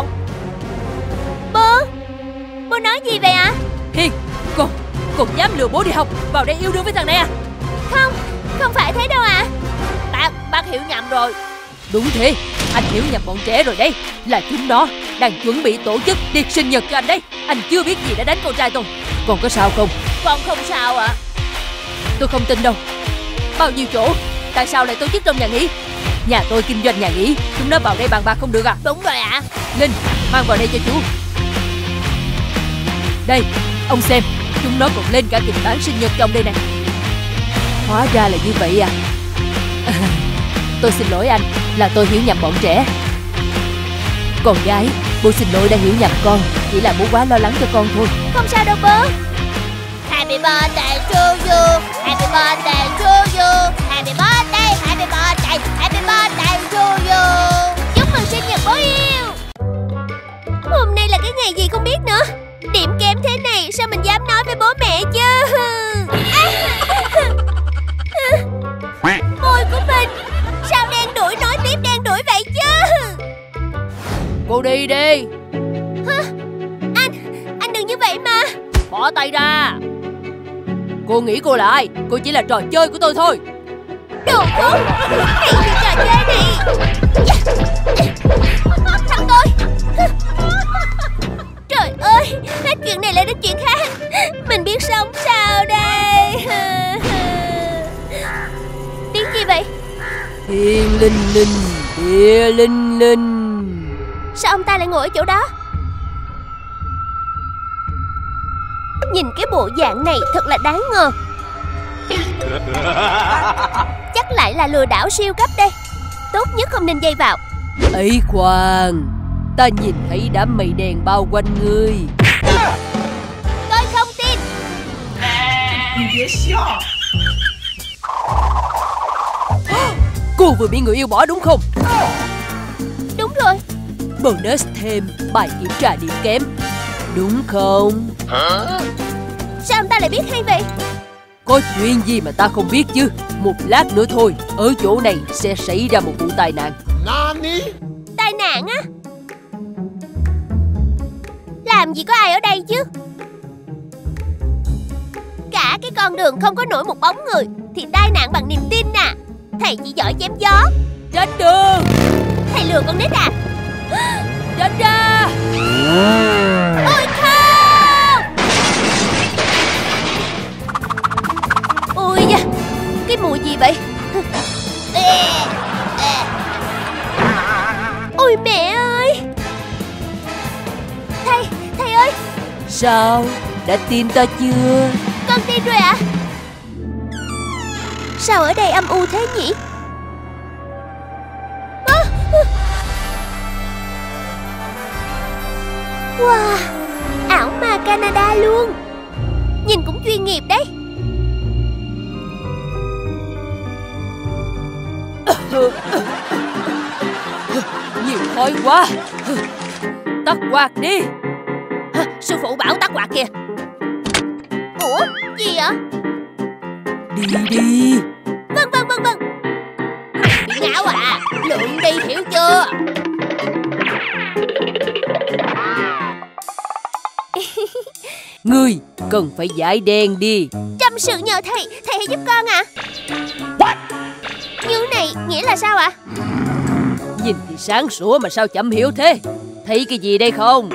Bố nói gì vậy ạ? Hiền, con dám lừa bố đi học, vào đây yêu đương với thằng này à? Không phải thế đâu ạ. Bác hiểu nhầm rồi. Đúng thế, anh hiểu nhầm bọn trẻ rồi đấy. Là chúng nó đang chuẩn bị tổ chức tiệc sinh nhật cho anh đấy. Anh chưa biết gì đã đánh con trai tôi. Con có sao không? Con không sao ạ. Tôi không tin đâu. Bao nhiêu chỗ, tại sao lại tổ chức trong nhà nghỉ? Nhà tôi kinh doanh nhà nghỉ, chúng nó vào đây bàn bạc không được à? Đúng rồi ạ. Linh, mang vào đây cho chú. Đây, ông xem, chúng nó còn lên cả kịch bản sinh nhật trong đây nè. Hóa ra là như vậy à? Tôi xin lỗi anh, là tôi hiểu nhầm bọn trẻ. Con gái, bố xin lỗi đã hiểu nhầm con. Chỉ là bố quá lo lắng cho con thôi. Không sao đâu bố. Happy birthday to you, happy birthday to you, happy birthday, happy birthday, happy birthday to you. Chúc mừng sinh nhật bố yêu. Hôm nay là cái ngày gì không biết nữa. Điểm kém thế này sao mình dám nói với bố mẹ chứ? Môi của mình sao đen đuổi, nói tiếp đen đuổi vậy chứ? Cô đi đi. Hả? Anh đừng như vậy mà. Bỏ tay ra. Cô nghĩ cô là ai? Cô chỉ là trò chơi của tôi thôi. Đồ khốn. Này gì trò chơi này? Thằng tôi. Trời ơi, hết chuyện này lại đến chuyện khác. Mình biết sống sao đây? Tiếng gì vậy? Thiên linh linh, địa linh linh. Sao ông ta lại ngồi ở chỗ đó? Nhìn cái bộ dạng này thật là đáng ngờ. Chắc lại là lừa đảo siêu cấp đây. Tốt nhất không nên dây vào. Ấy khoan, ta nhìn thấy đám mây đen bao quanh ngươi. Tôi không tin. Cô vừa bị người yêu bỏ đúng không? Đúng rồi. Bonus thêm bài kiểm tra điểm kém. đúng không? Sao ông ta lại biết hay vậy? Có chuyện gì mà ta không biết chứ. Một lát nữa thôi, ở chỗ này sẽ xảy ra một vụ tai nạn. Tai nạn á? Làm gì có ai ở đây chứ? Cả cái con đường không có nổi một bóng người thì tai nạn bằng niềm tin à? Thầy chỉ giỏi chém gió. Tránh đường! Thầy lừa con nít à? Tránh ra! Ôi không! Ôi da, cái mùi gì vậy? Ôi mẹ ơi! Thầy ơi! Sao? Đã tin ta chưa? Con tin rồi ạ. Sao ở đây âm u thế nhỉ? Wow, ảo ma Canada luôn. Nhìn cũng chuyên nghiệp đấy. Nhiều khói quá. Tắt quạt đi. Sư phụ bảo tắt quạt kìa. Ủa, gì ạ? Đi. Vâng. Bị ngáo à, lượn đi hiểu chưa? Ngươi cần phải giải đen đi. Trăm sự nhờ thầy hãy giúp con à. What? Như này nghĩa là sao ạ? Nhìn thì sáng sủa mà sao chậm hiểu thế? Thấy cái gì đây không?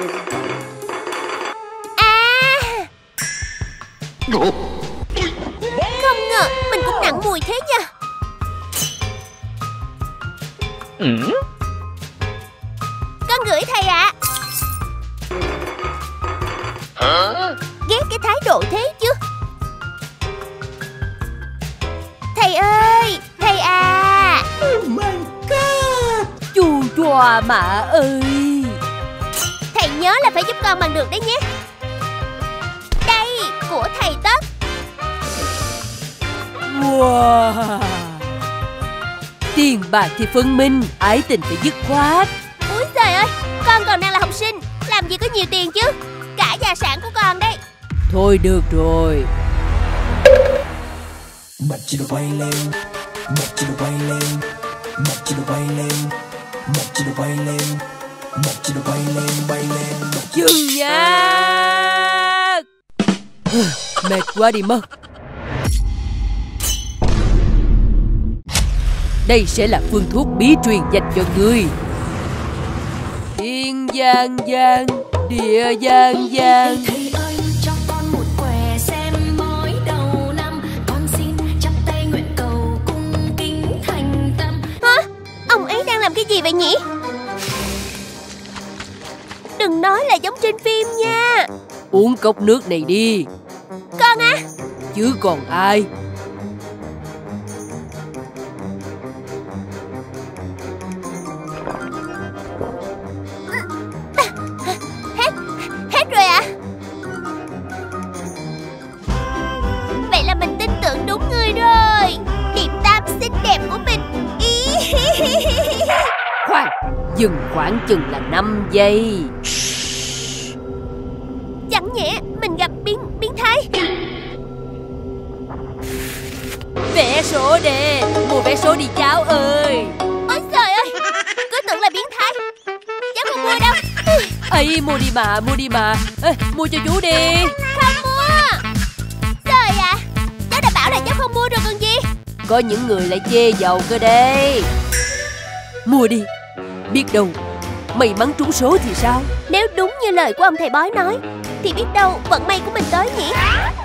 Không ngờ mình cũng nặng mùi thế nha. Con gửi thầy ạ. Ghét cái thái độ thế chứ. Thầy ơi, thầy à. Oh my god. Chu choa mạ ơi. Thầy nhớ là phải giúp con bằng được đấy nhé. Đây, của thầy Tất. Wow. Tiền bạc thì phân minh, ái tình phải dứt khoát. Úi trời ơi, con còn đang là học sinh, làm gì có nhiều tiền chứ. Cả gia sản của con đấy. Thôi được rồi. Mặt chị được bay lên, mặt chị được bay lên, mặt chị được bay lên, mặt chị được bay lên, mặt chị được bay lên. Dừng nhạc. Mệt quá đi mất. Đây sẽ là phương thuốc bí truyền dành cho ngươi. Thiên giang giang, địa giang giang. Thầy ơi cho con một què xem mỗi đầu năm, con xin chắp tay nguyện cầu cung kính thành tâm. Hả? Ông ấy đang làm cái gì vậy nhỉ? Đừng nói là giống trên phim nha. Uống cốc nước này đi. Con á? Chứ còn ai. Hết rồi ạ. Vậy là mình tin tưởng đúng người rồi. Điểm 8 xinh đẹp của mình. Khoan, dừng khoảng chừng là 5 giây. Chẳng nhẽ mình gặp biến thái. Vé số đề, mua vé số đi cháu ơi. Ôi trời ơi, cứ tưởng là biến thái. Cháu không mua đâu. Ây, mua đi mà. Ê, mua cho chú đi. Không mua. Trời ạ, cháu đã bảo là cháu không mua rồi còn gì. Có những người lại chê giàu cơ đây. Mua đi, biết đâu may mắn trúng số thì sao. Nếu đúng như lời của ông thầy bói nói thì biết đâu vận may của mình tới nhỉ.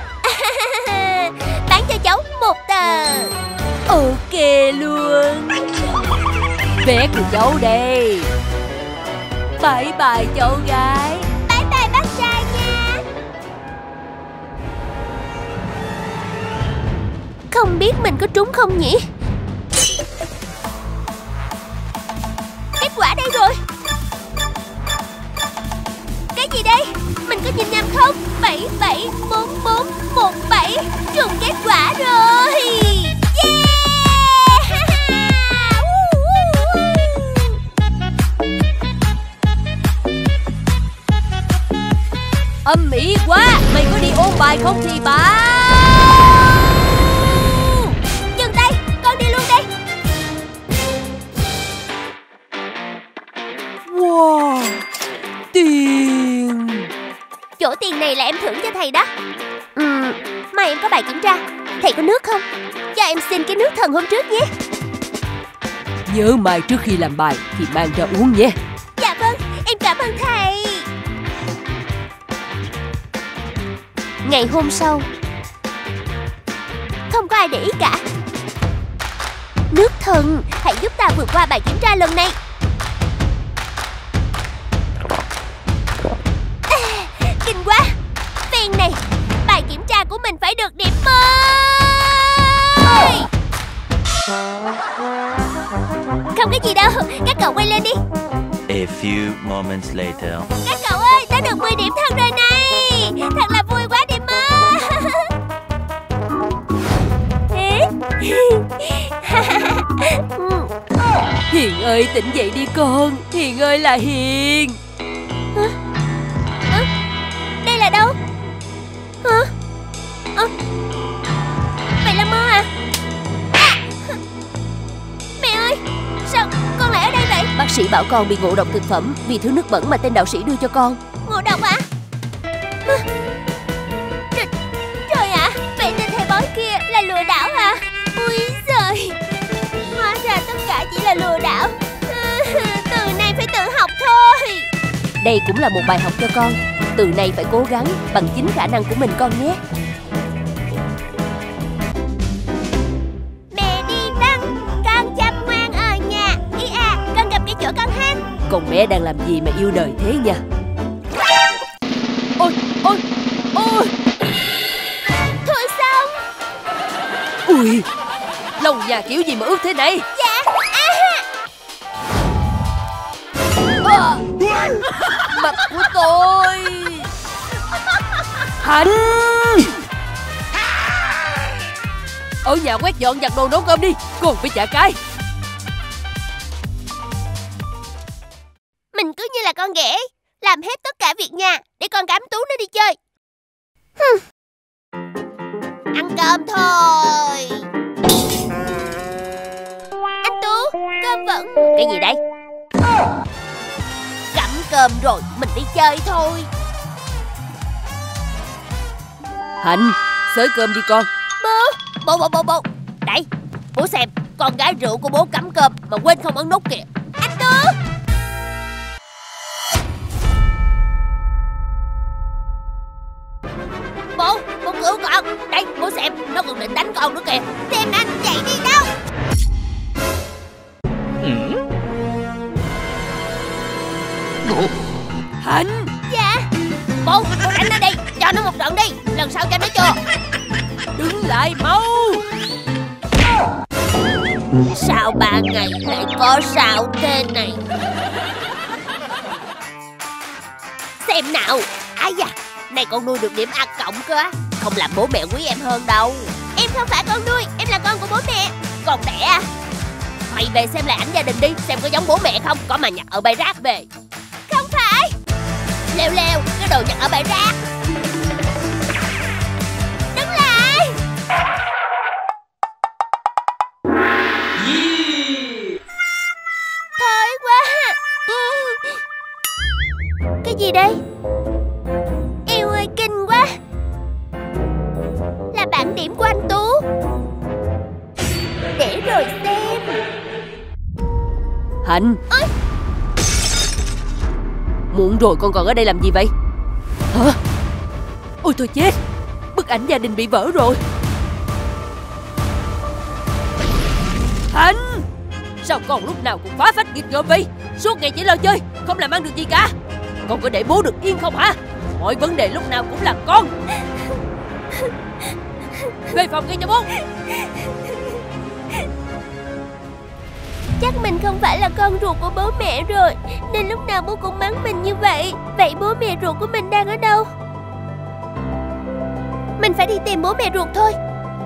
Bán cho cháu 1 tờ. Ok luôn. Vé của cháu đây. Bye bye cháu gái. Bye bye bác trai nha. Không biết mình có trúng không nhỉ? Kết quả đây rồi. Cái gì đây? Mình có nhìn nhầm không? 774417 trùng kết quả rồi. Yeah! Không thì bão. Dừng tay, con đi luôn đây. Wow, tiền. Chỗ tiền này là em thưởng cho thầy đó. Mai em có bài kiểm tra. Thầy có nước không? Cho em xin cái nước thần hôm trước nhé. Nhớ mai trước khi làm bài thì mang ra uống nhé. Dạ vâng, em cảm ơn thầy. Ngày hôm sau, không có ai để ý cả. Nước thần, hãy giúp ta vượt qua bài kiểm tra lần này. Kinh quá. Phiền này, bài kiểm tra của mình phải được điểm 10. Không có gì đâu, các cậu quay lên đi. A few moments later. Các cậu ơi, đã được 10 điểm thật rồi này. Thật là vui quá đi mơ. Hiền ơi, tỉnh dậy đi con. Hiền ơi là Hiền. Đây là đâu? Vậy là mơ à? Mẹ ơi, sao con lại ở đây vậy? Bác sĩ bảo con bị ngộ độc thực phẩm vì thứ nước bẩn mà tên đạo sĩ đưa cho con. Ngộ độc à? Trời ạ, vậy tên thầy bói kia là lừa đảo à? Ui giời, hóa ra tất cả chỉ là lừa đảo. Từ này phải tự học thôi. Đây cũng là một bài học cho con. Từ này phải cố gắng bằng chính khả năng của mình con nhé. Mẹ đi vắng, con chăm ngoan ở nhà. Ý à, con gặp cái chỗ con hang. Con bé đang làm gì mà yêu đời thế nha. Ôi, ôi, ôi. Thôi xong. Ui, lầu nhà kiểu gì mà ướt thế này? Dạ. Mặt của tôi. Hạnh. Ở nhà quét dọn giặt đồ nấu cơm đi. Còn phải chả cái. Mình cứ như là con ghẻ, làm hết tất cả việc nhà để con cám Tú nó đi chơi. Ăn cơm thôi. Anh Tú, cơm vẫn... Cái gì đấy? Cắm cơm rồi, mình đi chơi thôi. Hạnh, xới cơm đi con. Bố. Đây, bố xem, con gái rượu của bố cắm cơm mà quên không ấn nút kìa. Anh Tú. Bố cứu con. Đây, bố xem, nó còn định đánh con nữa kìa. Xem anh chạy đi đâu. Hạnh. Dạ. Bố đánh nó đi, cho nó một trận đi. Lần sau cho nó chưa. Đứng lại mau. Sao 3 ngày lại có sao thế này? Xem nào. Ai da, này con nuôi được điểm A cộng cơ á. Không làm bố mẹ quý em hơn đâu. Em không phải con nuôi, em là con của bố mẹ. Con đẻ à? Mày về xem lại ảnh gia đình đi, xem có giống bố mẹ không. Có mà nhặt ở bãi rác về. Không phải. Leo, cái đồ nhặt ở bãi rác. Đứng lại. Thôi quá. Cái gì đây? Yêu ơi, kinh quá. Là bảng điểm của anh Tú. Để rồi xem. Hạnh. Muộn rồi, con còn ở đây làm gì vậy? Hả? Ôi thôi chết. Bức ảnh gia đình bị vỡ rồi. Hạnh, sao con lúc nào cũng phá phách nghịch ngợm vậy? Suốt ngày chỉ lo chơi, không làm ăn được gì cả. Con có để bố được yên không hả? Mọi vấn đề lúc nào cũng là con. Về phòng ngay cho bố. Chắc mình không phải là con ruột của bố mẹ rồi, nên lúc nào bố cũng mắng mình như vậy. Vậy bố mẹ ruột của mình đang ở đâu? Mình phải đi tìm bố mẹ ruột thôi.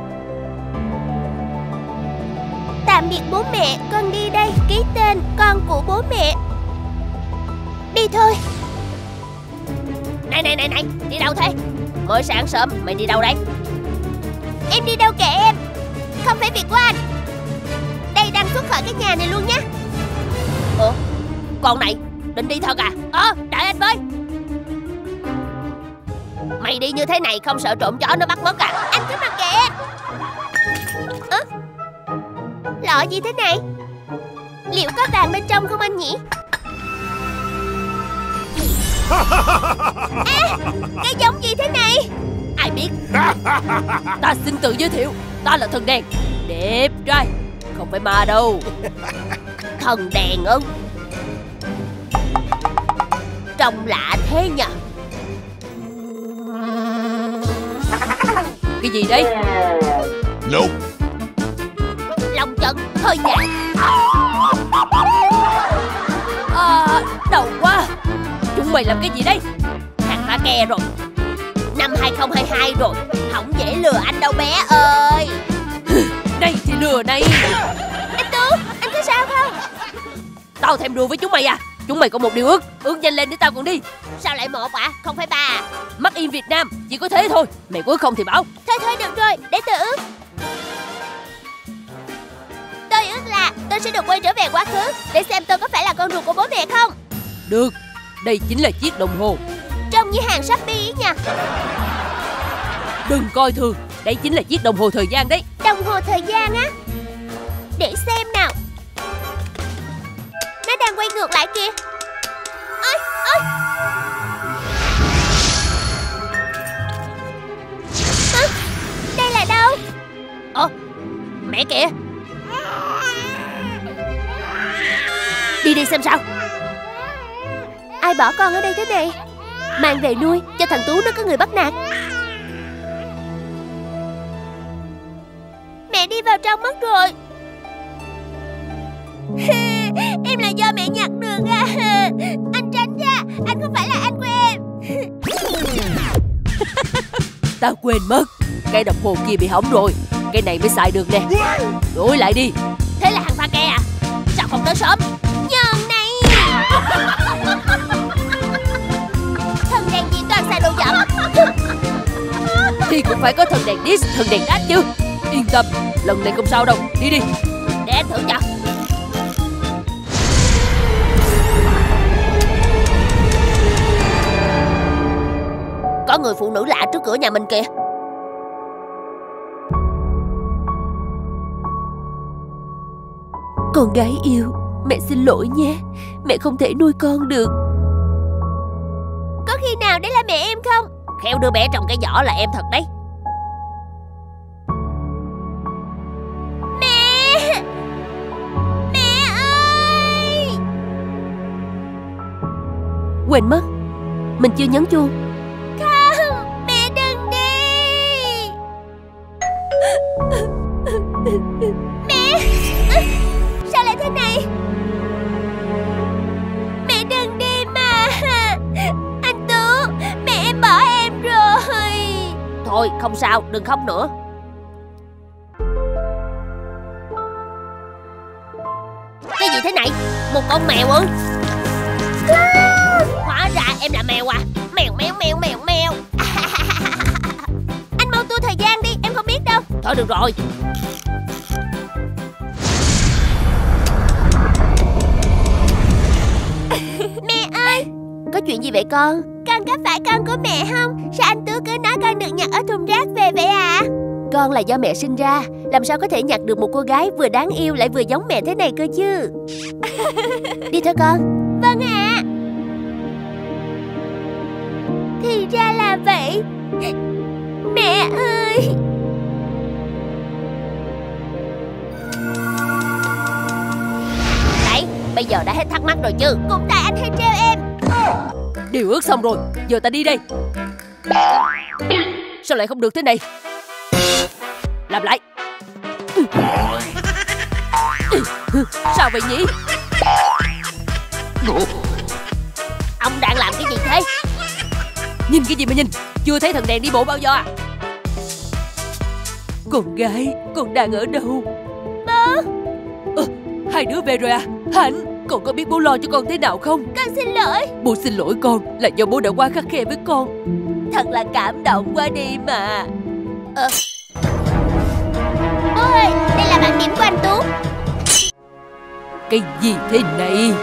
Tạm biệt bố mẹ, con đi đây. Ký tên con của bố mẹ. Đi thôi. Này, đi đâu thế? Mới sáng sớm mày đi đâu đấy? Em đi đâu kệ em, không phải việc của anh. Đây đang xuất khỏi cái nhà này luôn nhé. Ủa, con này định đi thật à? Đợi anh với. Mày đi như thế này không sợ trộm chó nó bắt mất à? Anh cứ mặc kệ em. Lọ gì thế này? Liệu có vàng bên trong không anh nhỉ? Cái giống gì thế này? Ai biết. Ta xin tự giới thiệu, ta là thần đèn. Đẹp trai, không phải ma đâu. Thần đèn ư? Trông lạ thế nhỉ? Cái gì đấy? Nope. Lòng chân hơi nhạt. Đầu quá. Chúng mày làm cái gì đấy? Hàng phá ke rồi. Năm 2022 rồi, không dễ lừa anh đâu bé ơi. Đây thì lừa này. Anh Tú, anh có sao không? Tao thèm đùa với chúng mày à? Chúng mày có một điều ước, ước nhanh lên để tao còn đi. Sao lại một ạ? Không phải ba. Made in Việt Nam, chỉ có thế thôi. Mày có ước không thì bảo. Thôi được rồi, để tôi ước. Tôi ước là tôi sẽ được quay trở về quá khứ để xem tôi có phải là con ruột của bố mẹ không. Được, đây chính là chiếc đồng hồ. Trông như hàng Shopee ý nha. Đừng coi thường, đây chính là chiếc đồng hồ thời gian đấy. Đồng hồ thời gian á? Để xem nào. Nó đang quay ngược lại kìa. Ôi. Đây là đâu? Mẹ kìa. Đi xem sao. Ai bỏ con ở đây thế này? Mang về nuôi cho thằng Tú nó có người bắt nạt. Mẹ đi vào trong mất rồi. Em là do mẹ nhặt được à. Anh tránh ra, anh không phải là anh của em. Tao quên mất, cái đồng hồ kia bị hỏng rồi. Cái này mới xài được nè. Đổi lại đi. Thế là hàng pha ke à? Sao không tới sớm? Nhờn này. Thần đèn gì toàn xài đồ dởm. Thì cũng phải có thần đèn disk, thần đèn đát chứ. Yên tâm, lần này không sao đâu. Đi đi, để anh thử cho. Có người phụ nữ lạ trước cửa nhà mình kìa. Con gái yêu, mẹ xin lỗi nhé. Mẹ không thể nuôi con được. Có khi nào đấy là mẹ em không? Khéo đứa bé trong cái giỏ là em thật đấy. Mẹ! Mẹ ơi! Quên mất, mình chưa nhấn chuông. Không, mẹ đừng đi. Mẹ! Sao lại thế này? Mẹ đừng đi mà. Anh Tú, mẹ em bỏ em rồi. Thôi không sao, đừng khóc nữa. Cái gì thế này? Một con mèo ư? Hóa ra em là mèo à? Mèo. Anh mau tua thời gian đi, em không biết đâu. Thôi được rồi. Mẹ ơi! Có chuyện gì vậy con? Con có phải con của mẹ không? Sao anh Tú cứ nói con được nhặt ở thùng rác về vậy à? Con là do mẹ sinh ra. Làm sao có thể nhặt được một cô gái vừa đáng yêu lại vừa giống mẹ thế này cơ chứ. Đi thôi con. Vâng ạ. Thì ra là vậy. Mẹ ơi! Đấy, bây giờ đã hết thắc mắc rồi chứ. Cũng tại anh hay trêu em. Điều ước xong rồi, giờ ta đi đây. Sao lại không được thế này? Làm lại. Sao vậy nhỉ? Ông đang làm cái gì thế? Nhìn cái gì mà nhìn? Chưa thấy thần đèn đi bộ bao giờ à? Con gái, con đang ở đâu? Bố! Hai đứa về rồi à? Hạnh, con có biết bố lo cho con thế nào không? Con xin lỗi. Bố xin lỗi con là do bố đã quá khắt khe với con. Thật là cảm động quá đi mà. Ôi, đây là bảng điểm của anh Tú. Cái gì thế này?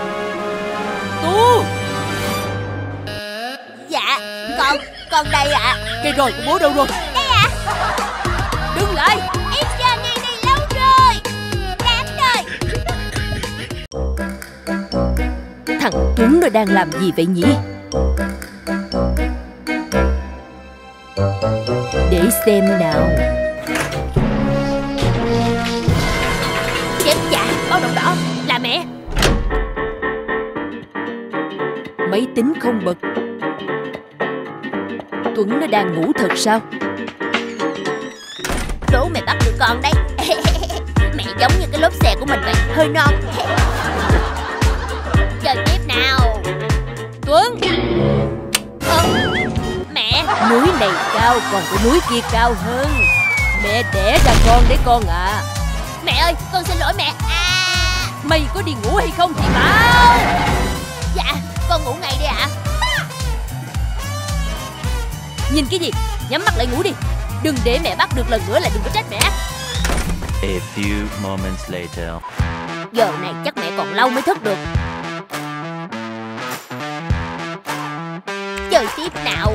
Tú! Dạ, con đây ạ. Cái roi của bố đâu rồi? Đây ạ. Đứng lại. Em chờ ngày này lâu rồi. Đáng đời. Thằng Tuấn nó đang làm gì vậy nhỉ? Để xem nào. Chết chà, báo động đỏ. Là mẹ. Máy tính không bật. Tuấn nó đang ngủ thật sao? Đố mẹ bắt được con đấy. Mẹ giống như cái lốp xe của mình vậy, hơi non. Chơi tiếp nào. Tuấn! Mẹ. Núi này cao còn cái núi kia cao hơn. Mẹ đẻ ra con đấy con ạ. Mẹ ơi, con xin lỗi mẹ. Mày có đi ngủ hay không thì báo. Dạ, con ngủ ngay đi ạ. Nhìn cái gì? Nhắm mắt lại ngủ đi. Đừng để mẹ bắt được lần nữa là đừng có trách mẹ. A few moments later. Giờ này chắc mẹ còn lâu mới thức được. Chơi tiếp nào.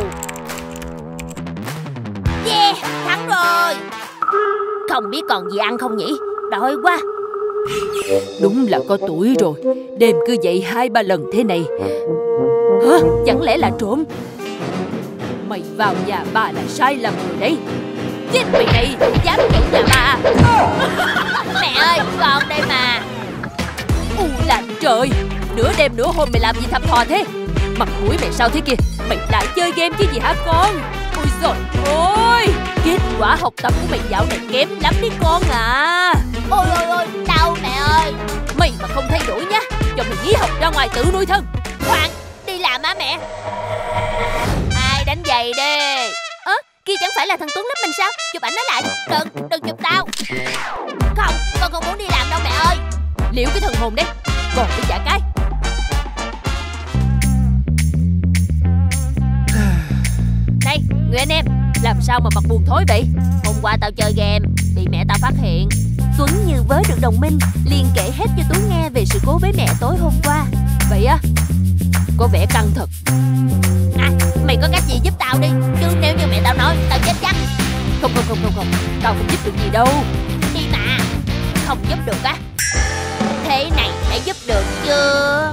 Yeah, thắng rồi. Không biết còn gì ăn không nhỉ? Đói quá. Đúng là có tuổi rồi. Đêm cứ dậy 2-3 lần thế này. Hả? Chẳng lẽ là trộm? Mày vào nhà bà là sai lầm rồi đấy. Chết mày này, dám cậy nhà bà. Mẹ ơi, con đây mà. Là trời. Nửa đêm nửa hôm mày làm gì thập thò thế? Mặt mũi mày sao thế kia? Mày lại chơi game chứ gì hả con? Ôi giời ơi, kết quả học tập của mày dạo này kém lắm đấy con à. Ôi ôi ôi, đau mẹ ơi. Mày mà không thay đổi nhá, cho mày nghỉ học ra ngoài tự nuôi thân. Khoan, đi làm á mẹ. Ai đánh giày đi. Kia chẳng phải là thằng Tuấn lớp mình sao? Chụp ảnh nó lại. Đừng chụp tao. Không, con không muốn đi làm đâu mẹ ơi. Liệu cái thần hồn đấy, còn phải trả cái. Này, người anh em, làm sao mà mặt buồn thối vậy? Hôm qua tao chơi game, bị mẹ tao phát hiện. Tuấn như vớ được đồng minh, liền kể hết cho Tuấn nghe về sự cố với mẹ tối hôm qua. Vậy á? Có vẻ căng thật. Mày có cách gì giúp tao đi, chứ nếu như mẹ tao nói, tao chết chắc. Không, tao không giúp được gì đâu. Đi mà. Không giúp được á? Thế này đã giúp được chưa?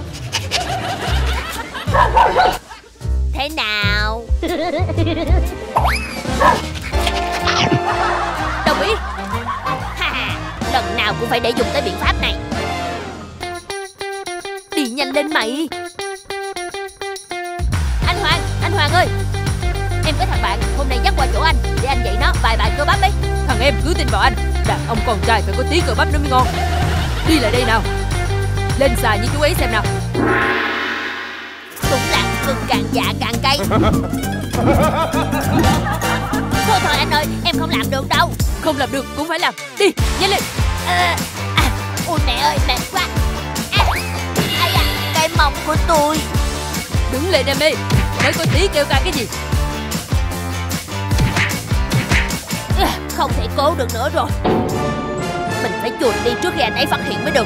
Thế nào? Đồng ý. Lần nào cũng phải để dùng tới biện pháp này. Đi nhanh lên mày. Anh Hoàng ơi, em có thằng bạn hôm nay dắt qua chỗ anh để anh dạy nó vài bài cơ bắp đi. Thằng em cứ tin vào anh. Đàn ông con trai phải có tí cơ bắp nó mới ngon. Đi lại đây nào. Lên xà như chú ấy xem nào. Cũng là gừng càng dạ càng cay. Thôi anh ơi, em không làm được đâu. Không làm được cũng phải làm. Đi, nhanh lên. Ôi mẹ ơi, mệt quá. Cái mông của tôi. Đứng lên em đi. Mới có tí kêu ca cái gì. Không thể cố được nữa rồi. Mình phải chuồn đi trước khi anh ấy phát hiện mới được.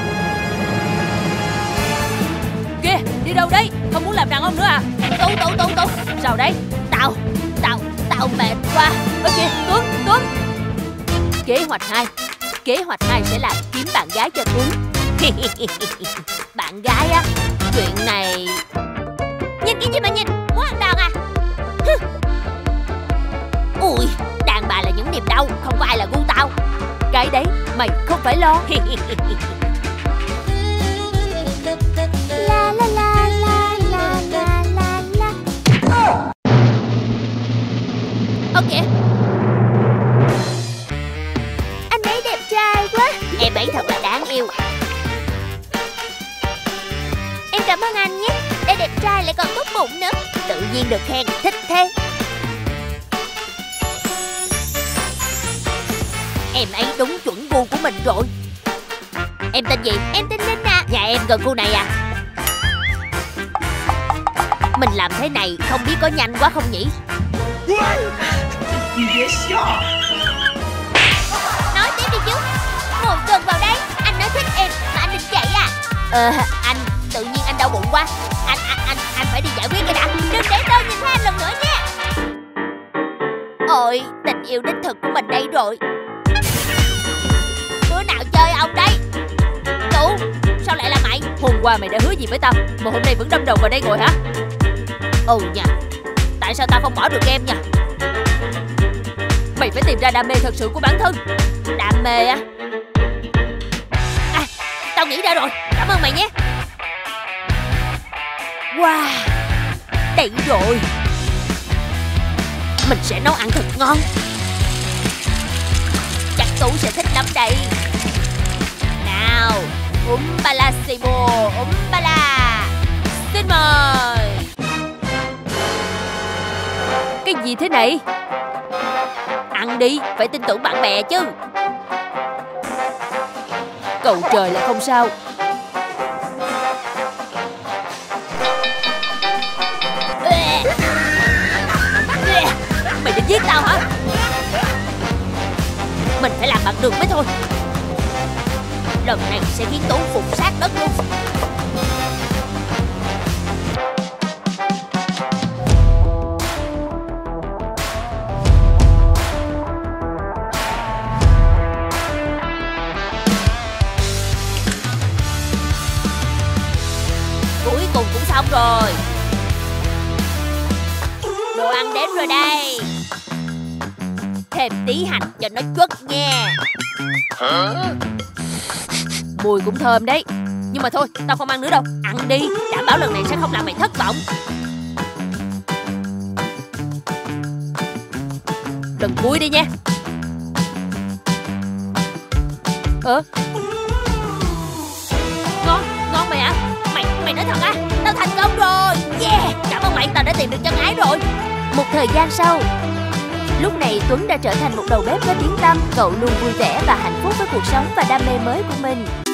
Kìa, đi đâu đấy? Không muốn làm đàn ông nữa à? Tú. Sao đấy? Tao mệt quá. Ơ kìa, Tuấn. Kế hoạch 2 sẽ là kiếm bạn gái cho Tuấn. Bạn gái á? Chuyện này... Nhìn cái gì mà nhìn? Muốn ăn đòn à? Ui, đàn bà là những niềm đau, không có ai là gu tao. Cái đấy mày không phải lo. La la la la la la la la. Ok. Anh ấy đẹp trai quá. Em ấy thật là đáng yêu. Em cảm ơn anh nhé. Đã đẹp trai lại còn tốt bụng nữa. Tự nhiên được khen, thích thế. Em ấy đúng chuẩn gu của mình rồi. Em tên gì? Em tên Linh à. Nhà em gần khu này à? Mình làm thế này không biết có nhanh quá không nhỉ? Nói tiếp đi chứ. Ngồi gần vào đây. Anh nói thích em mà anh định chạy à? Anh tự nhiên anh đau bụng quá. Anh phải đi giải quyết cái đã. Đừng để tôi nhìn thấy anh lần nữa nha. Ôi, tình yêu đích thực của mình đây rồi. Bữa nào chơi ông đây? Tụ, sao lại là mày? Hôm qua mày đã hứa gì với tao mà hôm nay vẫn đâm đầu vào đây ngồi hả? Ừ nha. Tại sao tao không bỏ được em nha? Mày phải tìm ra đam mê thật sự của bản thân. Đam mê á? À, tao nghĩ ra rồi. Cảm ơn mày nhé. Wow, đầy rồi. Mình sẽ nấu ăn thật ngon. Chắc Tú sẽ thích lắm đây. Nào, Umbala Sebo, Umbala. Xin mời. Cái gì thế này? Ăn đi, phải tin tưởng bạn bè chứ. Cầu trời là không sao. Mày định giết tao hả? Mình phải làm bằng được mới thôi. Lần này sẽ khiến Tú phục sát đất luôn. Cuối cùng cũng xong rồi. Đồ ăn đến rồi đây. Thêm tí hành cho nó chuất nha. Mùi cũng thơm đấy. Nhưng mà thôi, tao không ăn nữa đâu. Ăn đi, đảm bảo lần này sẽ không làm mày thất vọng. Lần cuối đi nha. Ngon mày ạ. Mày nói thật á? Tao thành công rồi. Yeah, cảm ơn mày, tao đã tìm được chân ái rồi. Một thời gian sau, lúc này Tuấn đã trở thành một đầu bếp có tiếng tăm. Cậu luôn vui vẻ và hạnh phúc với cuộc sống và đam mê mới của mình.